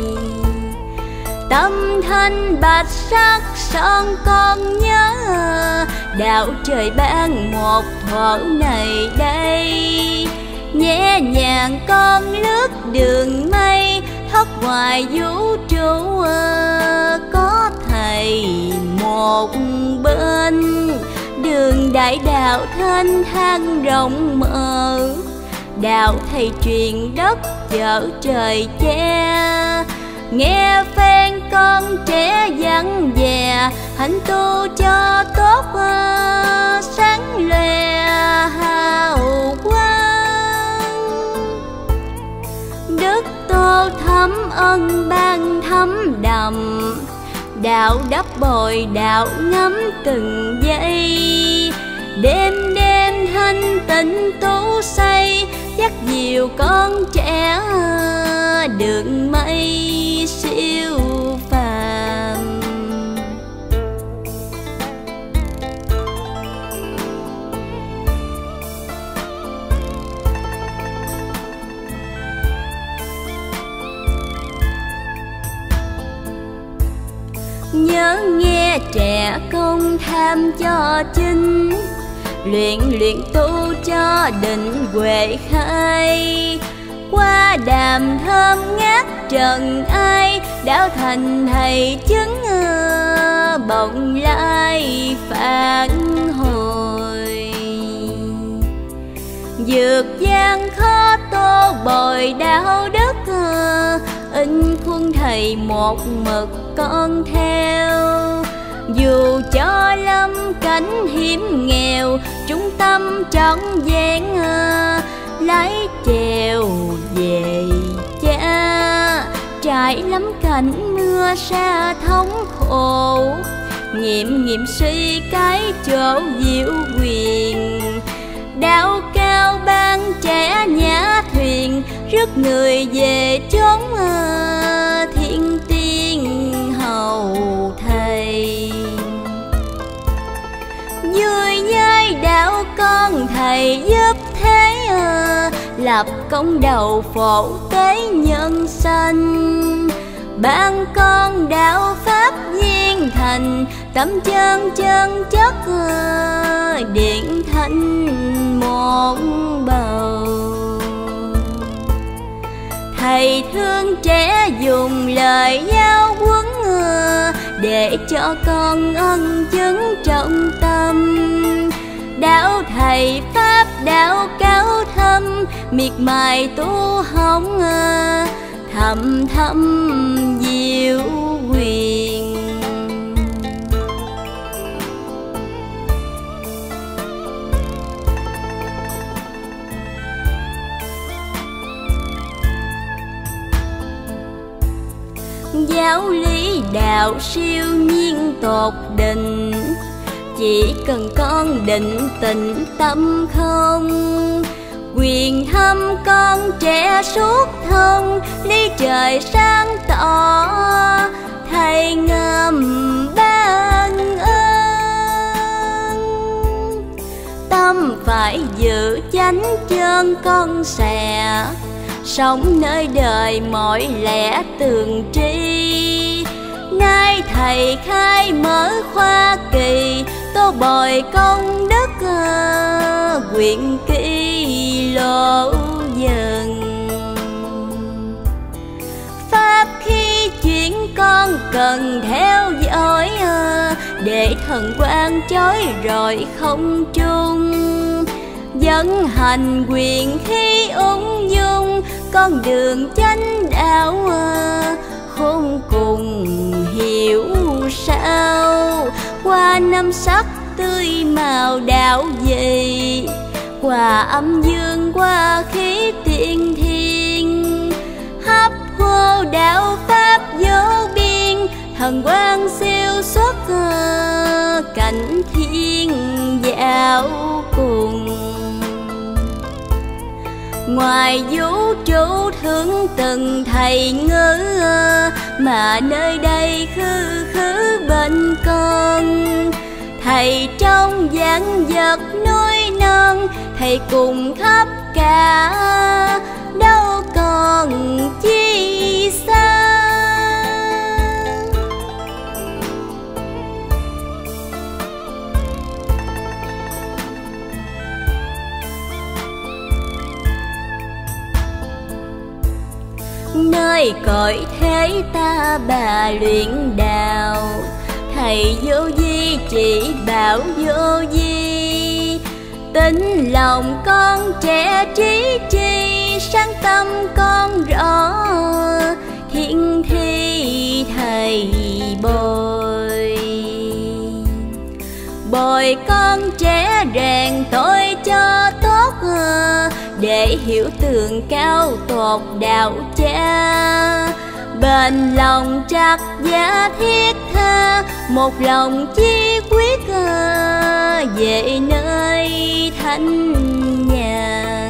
Tâm thanh bạch sắc son con nhớ, đạo trời ban một thuở này đây. Nhẹ nhàng con lướt đường mây, thoát ngoài vũ trụ có thầy một bên. Đường đại đạo thênh thang rộng mở, đạo thầy truyền đất chở trời che. Nghe phen con trẻ dặn dè, hạnh tu cho tốt sáng lòe hào quang. Đức Tô thấm ân ban thấm đậm, đạo đắp bồi đạo ngắm từng giây. Đêm đêm thanh tịnh tú say, dắt dìu con trẻ đường mây siêu phàm. Nhớ nghe trẻ công tham cho chinh, luyện luyện tu cho định huệ khai. Qua đàm thơm ngát trần ai, đạo thành thầy chứng bỗng lai phản hồi. Dược gian khó tô bồi đạo đức, in khuôn thầy một mực con theo. Dù cho lâm cảnh hiểm nghèo, trung tâm trọn vẹn lái chèo về cha. trải lắm cảnh mưa sa thống khổ. Nghiệm nghiệm suy cái chỗ diệu quyền, đạo cao ban trẻ nhã thuyền, rước người về chốn thiên tiên hầu thầy. Vui nhai đạo con thầy giúp thế, lập công đầu phổ tế nhân sanh. Ban con đạo pháp viên thành, tâm chân chân chất điện thanh một bầu. Thầy thương trẻ dùng lời giáo huấn, để cho con ân chứng trọng tâm. Đạo thầy pháp đạo cao thâm, miệt mài tu hồng thầm thầm diệu quyền. Giáo lý đạo siêu nhiên tột định, chỉ cần con định tĩnh tâm không. Quyền thâm con trẻ suốt thông, lý trời sáng tỏ thầy ngầm ban ơn. Tâm phải giữ chánh chân con sẽ, sống nơi đời mọi lẽ tường tri. Nay thầy khai mở khoa kỳ, tô bồi công đức quyện ký lộ dần. Pháp khi chuyển con cần theo dõi, để thần quang chói rọi không trung. Dẫn hành quyền khi ung dung, con đường chánh đạo khôn cùng hiểu sao. Qua năm sắc tươi màu đạo gì, qua âm dương qua khí tiên thiên. Hấp hô đạo pháp vô biên, thần quang siêu xuất cảnh thiên dạo cùng. Ngoài vũ trụ thương từng thầy ngữ, mà nơi đây khư khứ bên con. Thầy trong vạn vật núi non, thầy cùng khắp cả đâu còn chi xa. Nơi cõi thế ta bà luyện đạo, thầy vô vi chỉ bảo vô vi. Tính lòng con trẻ trí chi, sáng tâm con rõ thiên thi thầy bồi. Bồi con trẻ rèn tôi cho tốt, để hiểu tường cao tột đạo cha. Bền lòng trắc giá thiết tha, một lòng chí quyết về nơi thanh nhàn.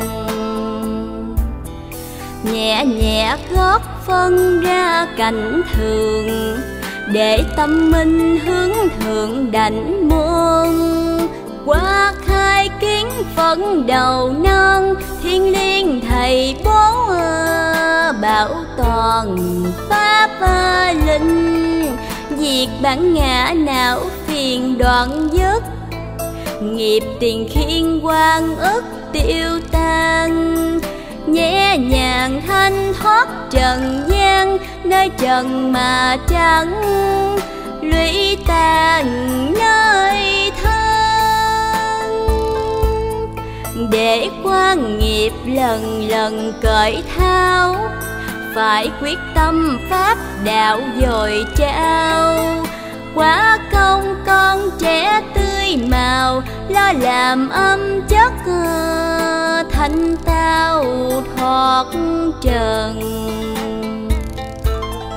Nhẹ nhẹ gót phân ra cảnh thường, để tâm minh hướng thượng đảnh môn. Qua khai kiến phận đầu non, thiên liêng thầy bố bảo toàn pháp linh. Diệt bản ngã não phiền đoạn dứt, nghiệp tiền khiên quan ức tiêu tan. Nhẹ nhàng thanh thoát trần gian, nơi trần mà chẳng lũy tàn nơi thân. Để qua nghiệp lần lần cởi thao, phải quyết tâm pháp đạo dồi trao. Quá công con trẻ tươi màu, lo làm âm chất thanh tao thoát trần.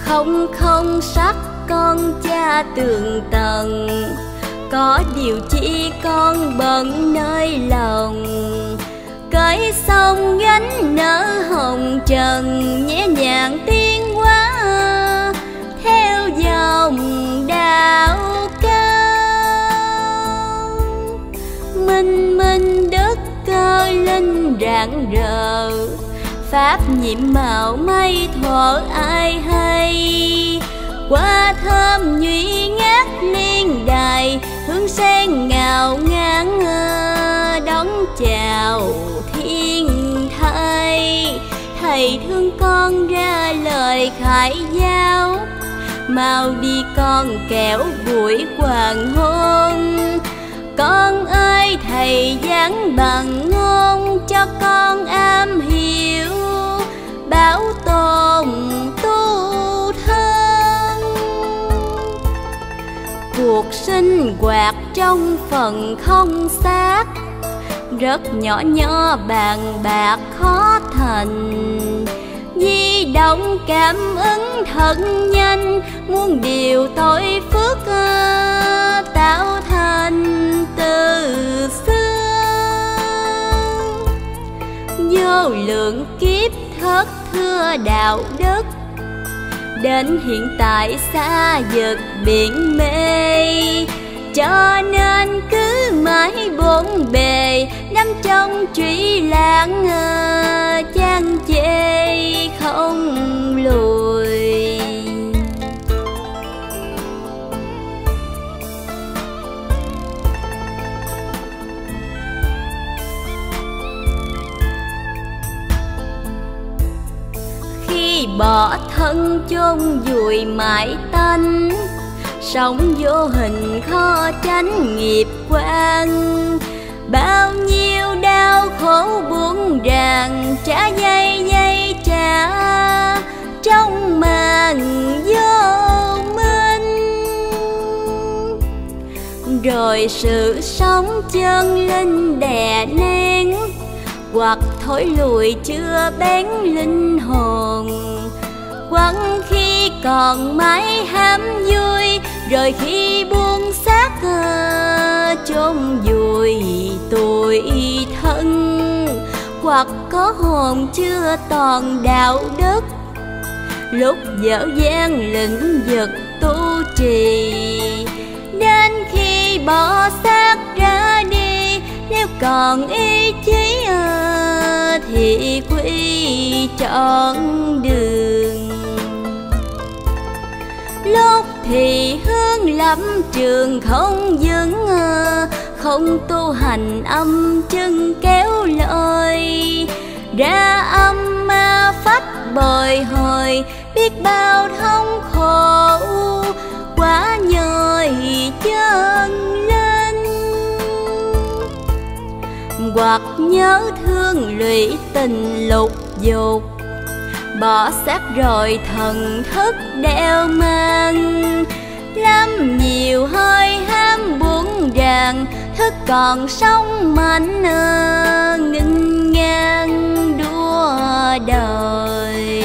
Không không sắc con cha tường tận, có điều chi con bận nơi lòng. Cởi xong gánh nở hồng trần, nhẹ nhàng tiến hóa theo dòng đạo cao. Minh minh đất cơ linh rạng rỡ, pháp nhiệm màu mây thuở ai hay. Hoa thơm nhụy ngát liên đài, hương sen ngào ngang đón chào thiên thai. Thầy thương con ra lời khải giáo, mau đi con kẻo buổi hoàng hôn. Con ơi thầy giảng bằng ngôn, cho con am hiểu bảo tồn tu thân. Cuộc sinh hoạt trong phần không xác, rất nhỏ nhỏ bàn bạc khó thành. Di động cảm ứng thật nhanh, muôn điều tội phước tạo thành từ xưa. Vô lượng kiếp thất thưa đạo đức, đến hiện tại xa vời biển mê. Cho nên cứ mãi bốn bề, đắm trong truy lãng chan chê không lùi. Khi bỏ thân chôn vùi mãi tanh, sống vô hình khó tránh nghiệp quan. Bao nhiêu đau khổ buồn ràng, trả dây dây trả trong màn vô minh. Rồi sự sống chân linh đè nén, hoặc thổi lùi chưa bén linh hồn. Quăng khi còn mãi ham vui, rồi khi buông xác chôn vùi tuổi thân. Hoặc có hồn chưa toàn đạo đức, lúc dở dang lĩnh vực tu trì. Đến khi bỏ xác ra đi, nếu còn ý chí thì quy trọn đường. Lúc thì hướng lâm trường không vững, không tu hành âm chân kéo lời. Ra âm ma phách bồi hồi, biết bao thống khổ quá nhời chân lên. Hoặc nhớ thương lụy tình lục dục, bỏ xác rồi thần thức đeo mang. Lắm nhiều hơi ham buồn ràng, thức còn sống mạnh nghênh ngang đua đời.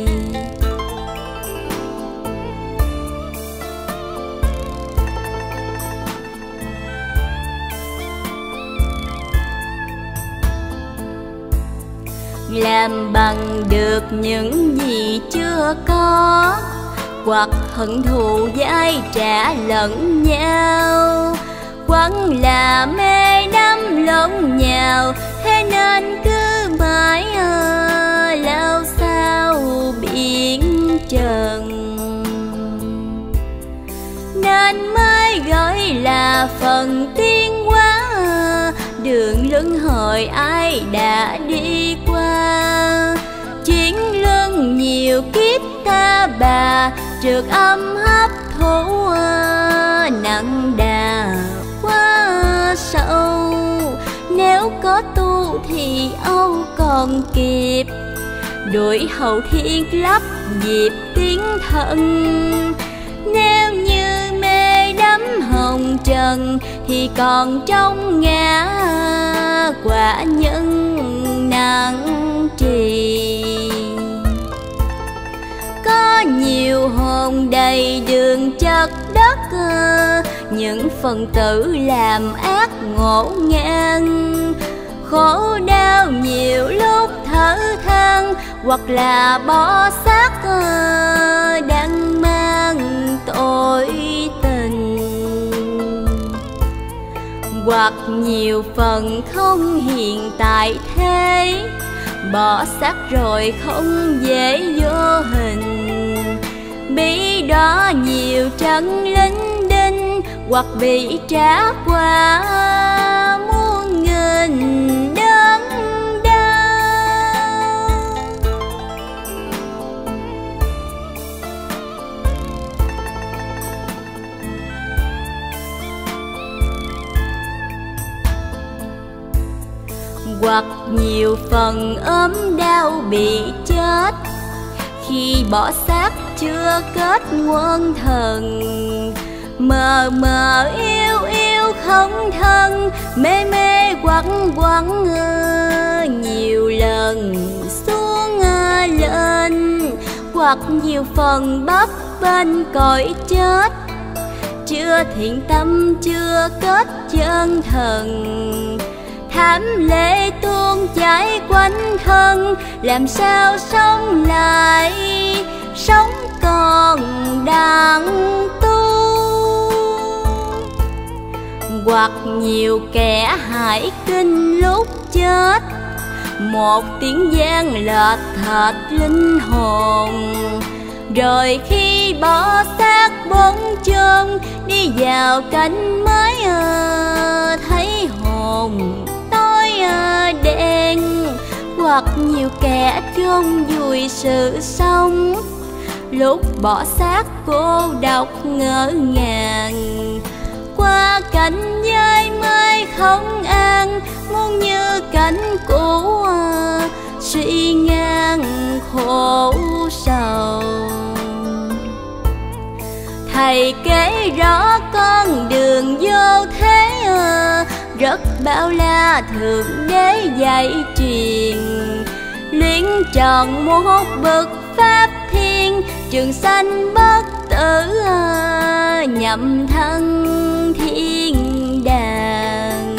Làm bằng được những gì chưa có, hoặc hận thù dai trả lẫn nhau. Quăng là mê đắm lẫn nhau, thế nên cứ mãi lao sao biển trần. Nên mới gọi là phần tiến hóa, đường luân hồi ai đã đi qua. Chuyển luân nhiều kiếp ta bà, trượt âm hấp thụ nặng đà quá sâu. Nếu có tu thì âu còn kịp, đuổi hậu thiên lấp dịp tiếng thân. Nếu như mê đắm hồng trần, thì còn trong ngã quả nhân nặng trì. Có đó nhiều hồn đầy đường chất đất, những phần tử làm ác ngổn ngang. Khổ đau nhiều lúc thở than, hoặc là bỏ xác đang mang tội tình. Hoặc nhiều phần không hiện tại thế, bỏ xác rồi không dễ vô hình. Bị đó nhiều trận lính đinh, hoặc bị trả qua muôn nghìn đớn đau. Hoặc nhiều phần ốm đau bị chết, khi bỏ xác chưa kết quân thần. Mờ mờ yêu yêu không thân, mê mê quắc quắc nhiều lần xuống lên. Hoặc nhiều phần bấp bên cõi chết, chưa thiện tâm chưa kết chân thần. Thảm lệ tuôn chảy quanh thân, làm sao sống lại sống còn đang tu. Hoặc nhiều kẻ hại kinh lúc chết, một tiếng vang lệch thệt linh hồn. Rồi khi bỏ xác bốn chôn, đi vào cảnh mới thấy hồn tối đen. Hoặc nhiều kẻ chôn vùi sự sống, lúc bỏ xác cô độc ngỡ ngàng. Qua cảnh giới mới không an, muôn như cảnh cũ suy ngang khổ sầu. Thầy kể rõ con đường vô thế, rất bao la thượng đế dạy truyền. Luyện tròn một bậc pháp thiên, trường sanh bất tử nhậm thân thiên đàng.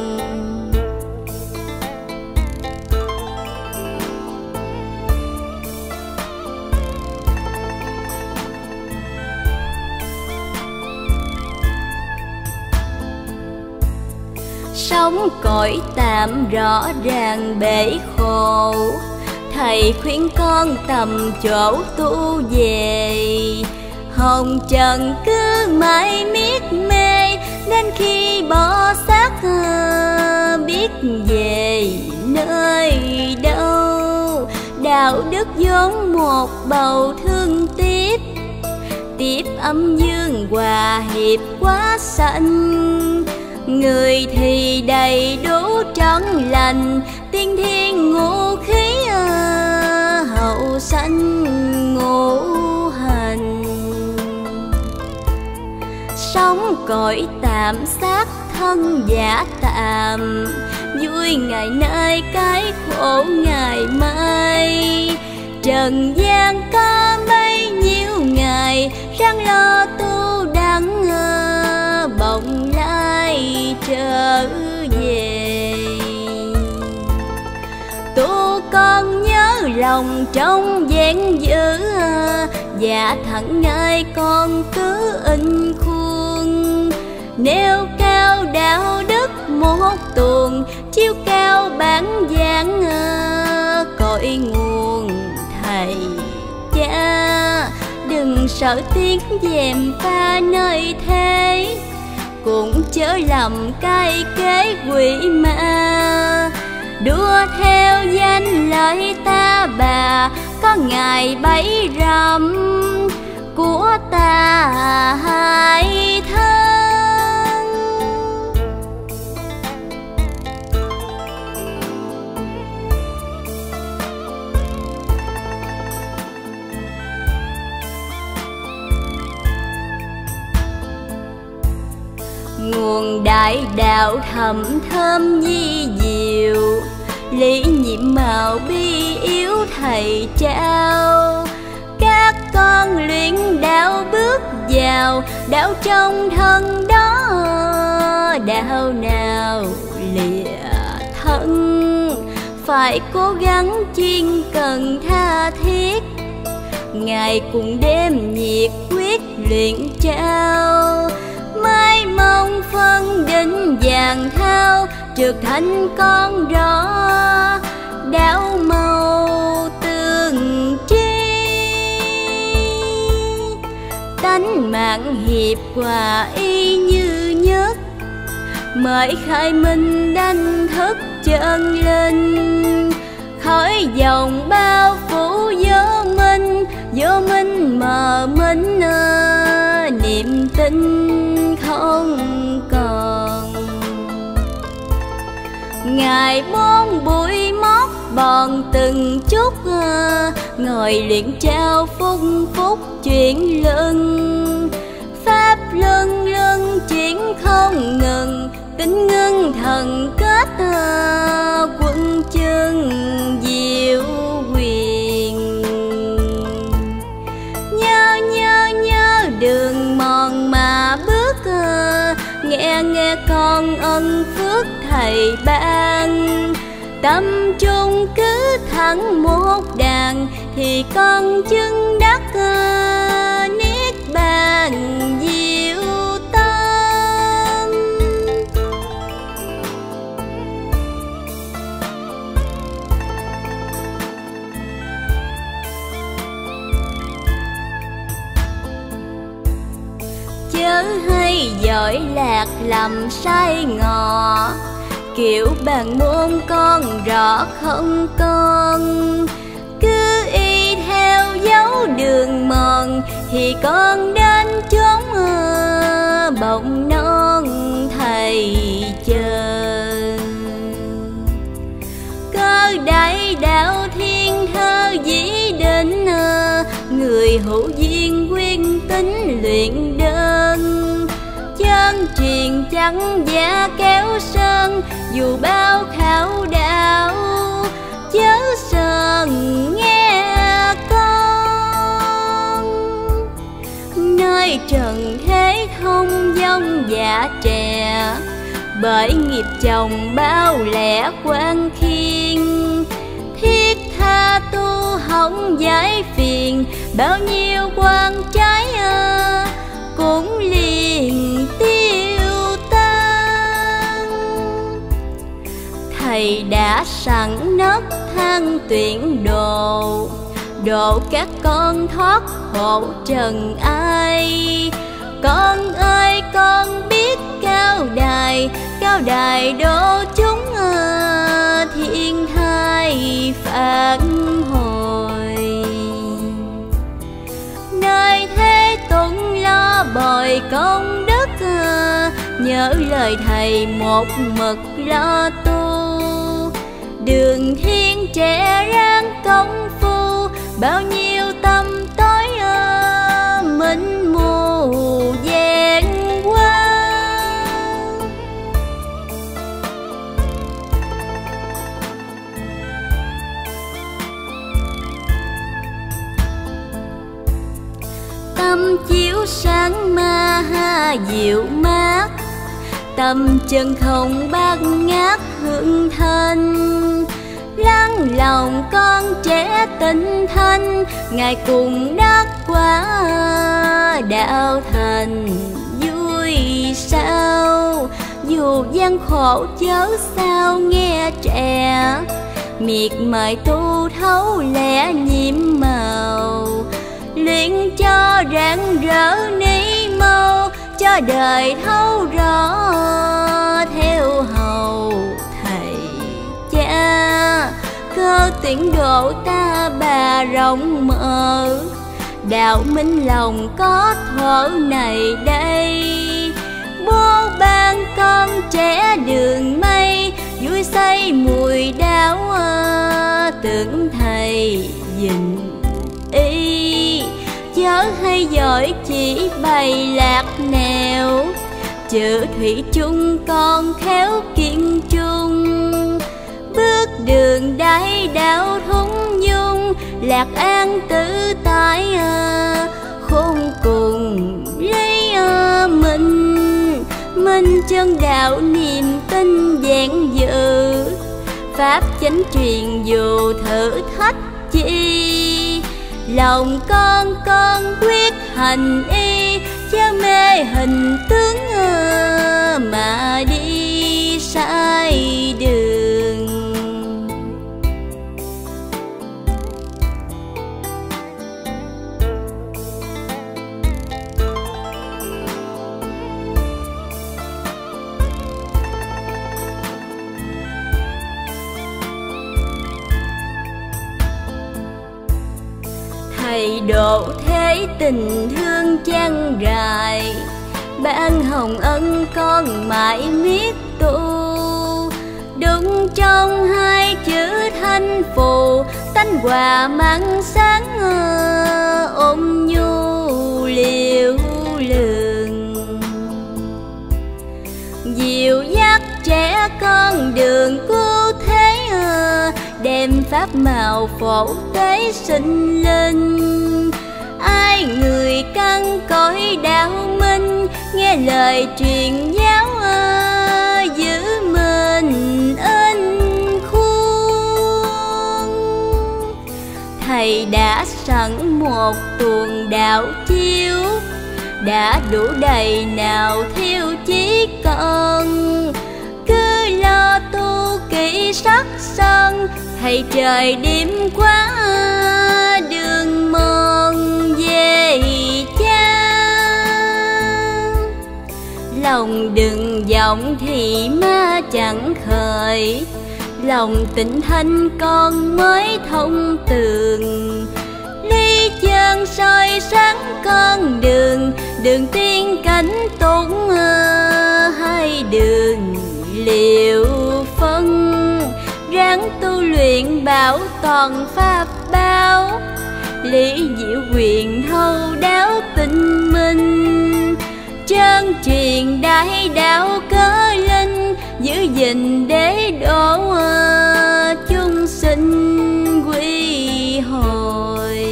Sống cõi tạm rõ ràng bể khổ, thầy khuyên con tầm chỗ tu về. Hồng trần cứ mãi miết mê, đến khi bỏ xác biết về nơi đâu. Đạo đức vốn một bầu thương tiếc, tiếp âm dương hòa hiệp quá sanh. Người thì đầy đủ trọn lành, tiên thiên ngũ khí hậu sanh ngũ hành. Sống cõi tạm xác thân giả tạm, vui ngày nay cái khổ ngày mai. Trần gian có bấy nhiêu ngày, ráng lo tu đắng bỗng lại trở về. Tu con nhớ lòng trong vẹn giữ, dạ thẳng nơi con cứ in khuôn. Nêu cao đạo đức một tuồng, chiếu cao bản giảng cội nguồn thầy cha. Đừng sợ tiếng dèm pha nơi thế, cũng chớ lầm cay kế quỷ ma. Đua theo danh lợi ta bà, có ngày bẫy rầm của ta hai thân. Nguồn đại đạo thầm thơm di diệu, lý nhiệm màu bi yếu thầy trao. Các con luyện đạo bước vào đạo trong thân đó. Đạo nào lìa thân phải cố gắng chuyên cần tha thiết, ngày cùng đêm nhiệt quyết luyện trao. Mai mong phân định vàng thao trực thành con rõ đạo màu tương tri. Tánh mạng hiệp hòa y như nhất, mới khai minh đánh thức chân linh. Khỏi dòng bao phủ vô minh, vô minh mờ minh niềm tin không còn. Ngài bốn bụi móc bòn từng chút, ngồi luyện trao phúc phúc chuyển luân. Pháp luân luân chuyển không ngừng, tính ngưng thần kết quân chân diệu quyền. Nhớ nhớ nhớ đường mòn mà bước, nghe nghe con ân phước thầy ban. Tâm trung cứ thẳng một đàn, thì con chứng đắc niết bàn diệu tâm. Chớ hay giỏi lạc lầm sai ngọ, kiểu bàn môn con rõ không con. Cứ y theo dấu đường mòn, thì con đến chốn bồng non thầy chờ. Cơ đại đạo thiên thơ dĩ định, người hữu duyên quyên tính luyện đơn. Chân truyền chẳng giá kéo sơn, dù bao khảo đạo chớ sơn nghe con. Nơi trần thế không dông dạ trẻ, bởi nghiệp chồng bao lẻ quan khiên. Thiết tha tu hỏng giải phiền, bao nhiêu quan trái cũng liền tiêu tan. Thầy đã sẵn nấc thang tuyển độ, độ các con thoát khổ trần ai. Con ơi con biết cao đài, cao đài độ chúng thiên thai phản hồi. Nơi thế tụng lo bồi công đức, nhớ lời thầy một mực lo tu. Đường thiên trẻ ráng công phu, bao nhiêu tâm tối minh mù vẹn qua. Tâm chiếu sáng ma ha dịu mát, tâm chân không bát ngát hương thanh. Lắng lòng con trẻ tinh thanh, ngài cùng đắc quả đạo thành vui sao. Dù gian khổ chớ sao nghe trẻ, miệt mài tu thấu lẽ nhiệm màu. Luyện cho rạng rỡ ni mâu, cho đời thấu rõ theo hầu thầy cha. Cơ tuyển độ ta bà rộng mở, đạo minh lòng có thuở này đây. Bố ban con trẻ đường mây, vui say mùi đạo tưởng thầy dình y. Chớ hay giỏi chỉ bày lạc nẻo, chữ thủy chung con khéo kiên trung. Bước đường đại đạo thung dung, lạc an tự tại à, khôn cùng lấy à, mình mình chân đạo niềm tin vẹn dự, pháp chánh truyền dù thử thách chi, lòng con con quyết hành y, chớ mê hình tướng à, mà đi sai đường. Thầy độ thế tình thương chan rài, ban hồng ân con mãi miết tu, đúng trong hai chữ thanh phù, tánh hòa mặn sáng ôm nhu liều lường, dìu dắt trẻ con đường cứu thế, đem pháp màu phổ tế sinh linh. Ai người căn cõi đạo minh, nghe lời truyền giáo giữ mình in khuôn. Thầy đã sẵn một tuồng đạo chiếu, đã đủ đầy nào thiếu chí còn, cứ lo tu kỹ sắc son, thầy trời đêm quá đường mòn về cha. Lòng đừng vọng thì ma chẳng khởi, lòng tịnh thanh con mới thông tường, ly chân soi sáng con đường, đường tiên cảnh tụng hai đường liệu phân, ráng tu luyện bảo toàn pháp báo, lý diệu quyền thâu đáo tinh minh, chân truyền đại đạo cớ linh, giữ gìn để độ chúng sinh quy hồi.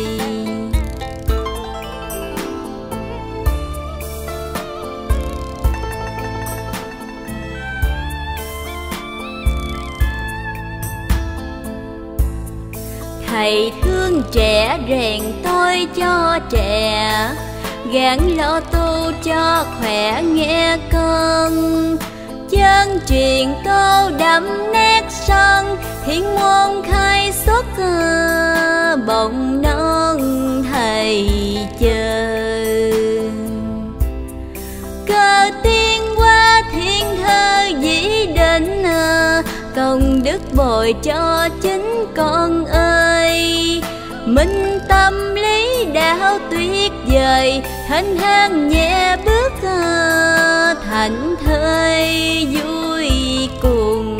Thầy thương trẻ rèn tôi cho trẻ, gắng lo tu cho khỏe nghe con, chân truyền tô đậm nét son, thiên môn khai xuất bồng non thầy chờ. Cơ tiên qua thiên thơ dĩ định, công đức bồi cho chính con ơi. Minh tâm lý đạo tuyệt vời, thanh thang nhẹ bước thành thơi vui cùng.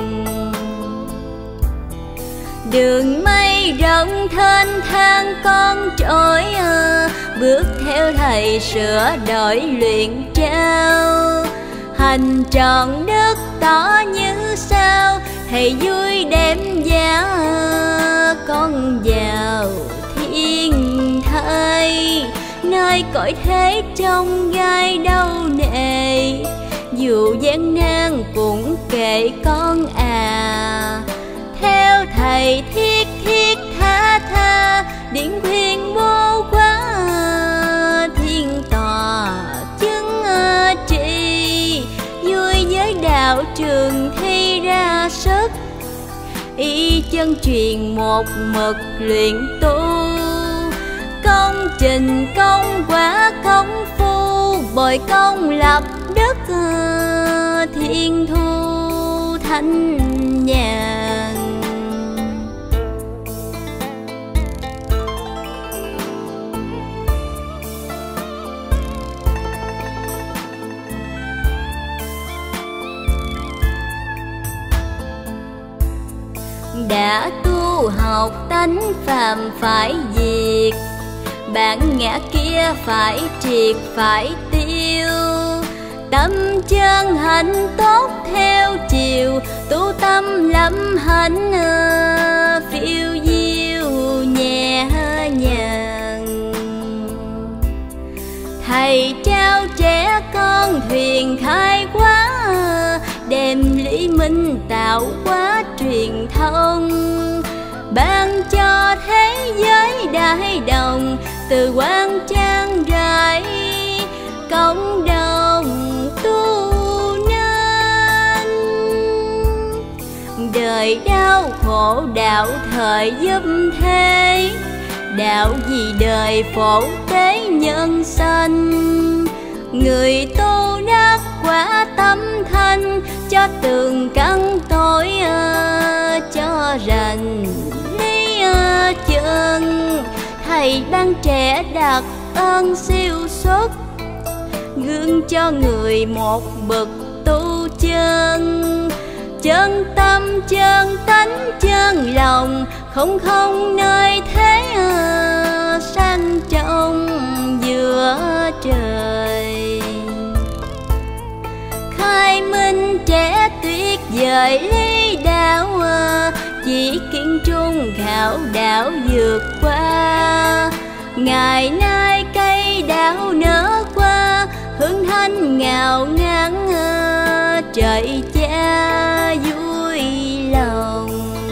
Đường mây rộng thênh thang con trỗi, bước theo thầy sửa đổi luyện trao. Hành tròn đức tỏ như sao, thầy vui đem giá con vào thiên thai. Nơi cõi thế trong gai đau nề, dù gian nan cũng kệ con à. Theo thầy thiết thiết tha tha, điển khuyên vô quá thiên tòa chứng trị. Vui với đạo trường thi ra sức, y chân truyền một mực luyện tu. Công trình công quả công phu, bồi công lập đức thiên thu thanh nhàn. Đã tu học tánh phàm phải diệt, bản ngã kia phải triệt phải tiêu. Tâm chân hạnh tốt theo chiều, tu tâm lâm hạnh phiêu diêu nhẹ nhàng. Thầy trao trẻ con thuyền khai quá, đem lý minh tạo hóa truyền thông, ban cho thế giới đại đồng từ quan trang rải cộng đồng tu nên. Đời đau khổ đạo thời giúp thế, đạo gì đời phổ tế nhân sanh. Người tu đắc quả tâm thanh, cho tường căn tối cho rành lý chân. Thầy ban trẻ đặc ơn siêu xuất, gương cho người một bậc tu chân. Chân tâm chân tánh chân lòng, không không nơi thế sang trọng giữa trời. Khai minh trẻ tuyệt vời lý đạo, chỉ kiên trung khảo đạo vượt qua. Ngày nay cây đạo nở qua, hương thanh ngào ngán trời cha vui lòng.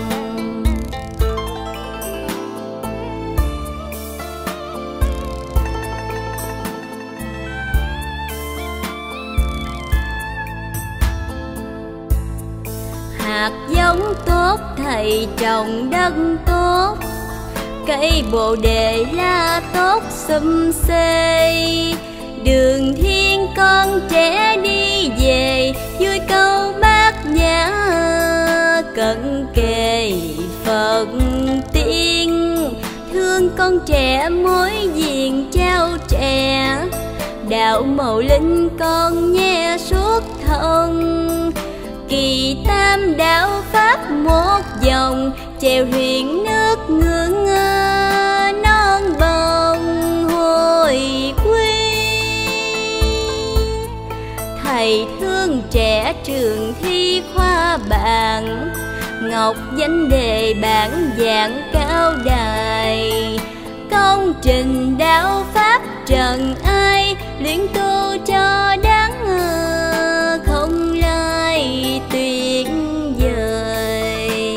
Hạt giống tốt thầy trồng đất tốt, cây bồ đề la tốt xum xê. Đường thiên con trẻ đi về, vui câu bát nhã cận kề Phật tiên. Thương con trẻ mối duyên trao trẻ, đạo mầu linh con nghe suốt thông. Kỳ tam đạo pháp một dòng, chèo thuyền nước ngưỡng non bồng hồi quy. Thầy thương trẻ trường thi khoa bảng, ngọc danh đề bản dạng cao đài. Công trình đạo pháp trần ai, luyện tu cho đáng không lai tuyệt vời.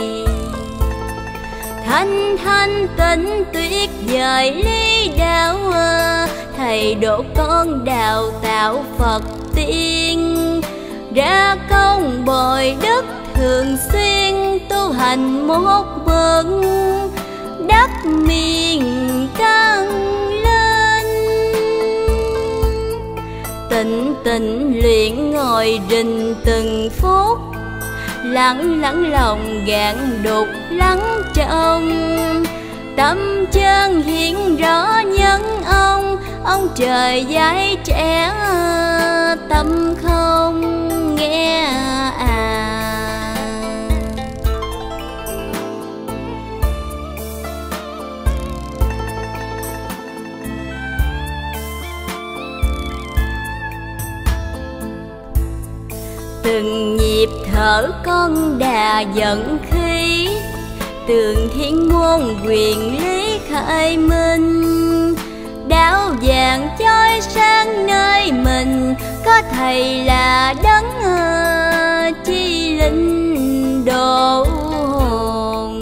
Thanh thanh tịnh tuyệt vời lý đạo, thầy độ con đào tạo Phật tiên. Ra công bồi đức thường xuyên, tu hành một bậc đắc miền căn lên. Tịnh tịnh luyện ngồi rình từng phút, lắng lắng lòng gạn đục lắng trong. Tâm chân hiện rõ nhân ông, ông trời dạy trẻ tâm không nghe à. Từng nhịp thở con đà dẫn khí, tường thiên môn quyền lý khai minh. Đạo vàng chói sáng nơi mình, có thầy là đấng chi linh độ hồn.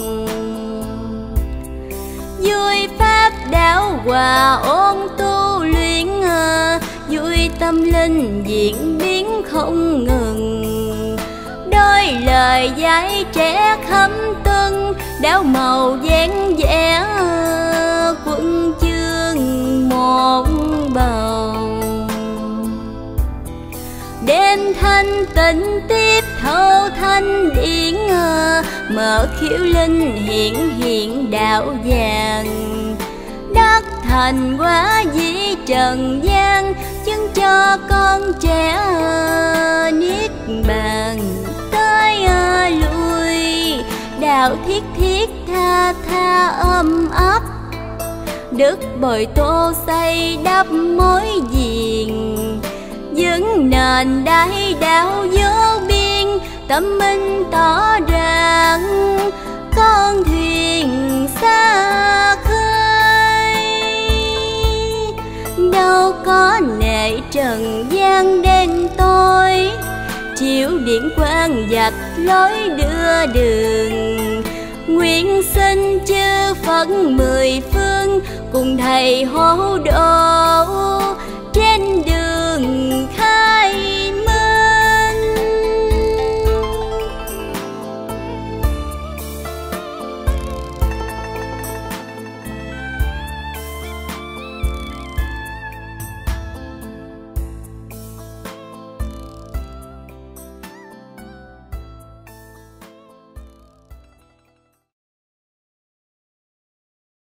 Vui pháp đạo hòa ôn tu luyện, vui tâm linh diễn biến không ngừng. Đôi lời dạy trẻ khâm tuân, đạo màu dáng vẻ quân chương một bầu. Đêm thanh tịnh tiếp thâu thanh điển, mở khiếu linh hiện hiện đạo vàng. Đắc thành quả dĩ trần gian, chứng cho con trẻ niết bàn tới lui. Đạo thiết thiết tha tha ôm ấp, đức bồi tô xây đắp mối diền. Vững nền đại đạo vô biên, tâm minh tỏ ràng con thuyền xa khơi. Đâu có nệ trần gian đen tối, chiếu điện quang dạch lối đưa đường. Nguyện xin chư Phật mười phương cùng thầy hộ độ,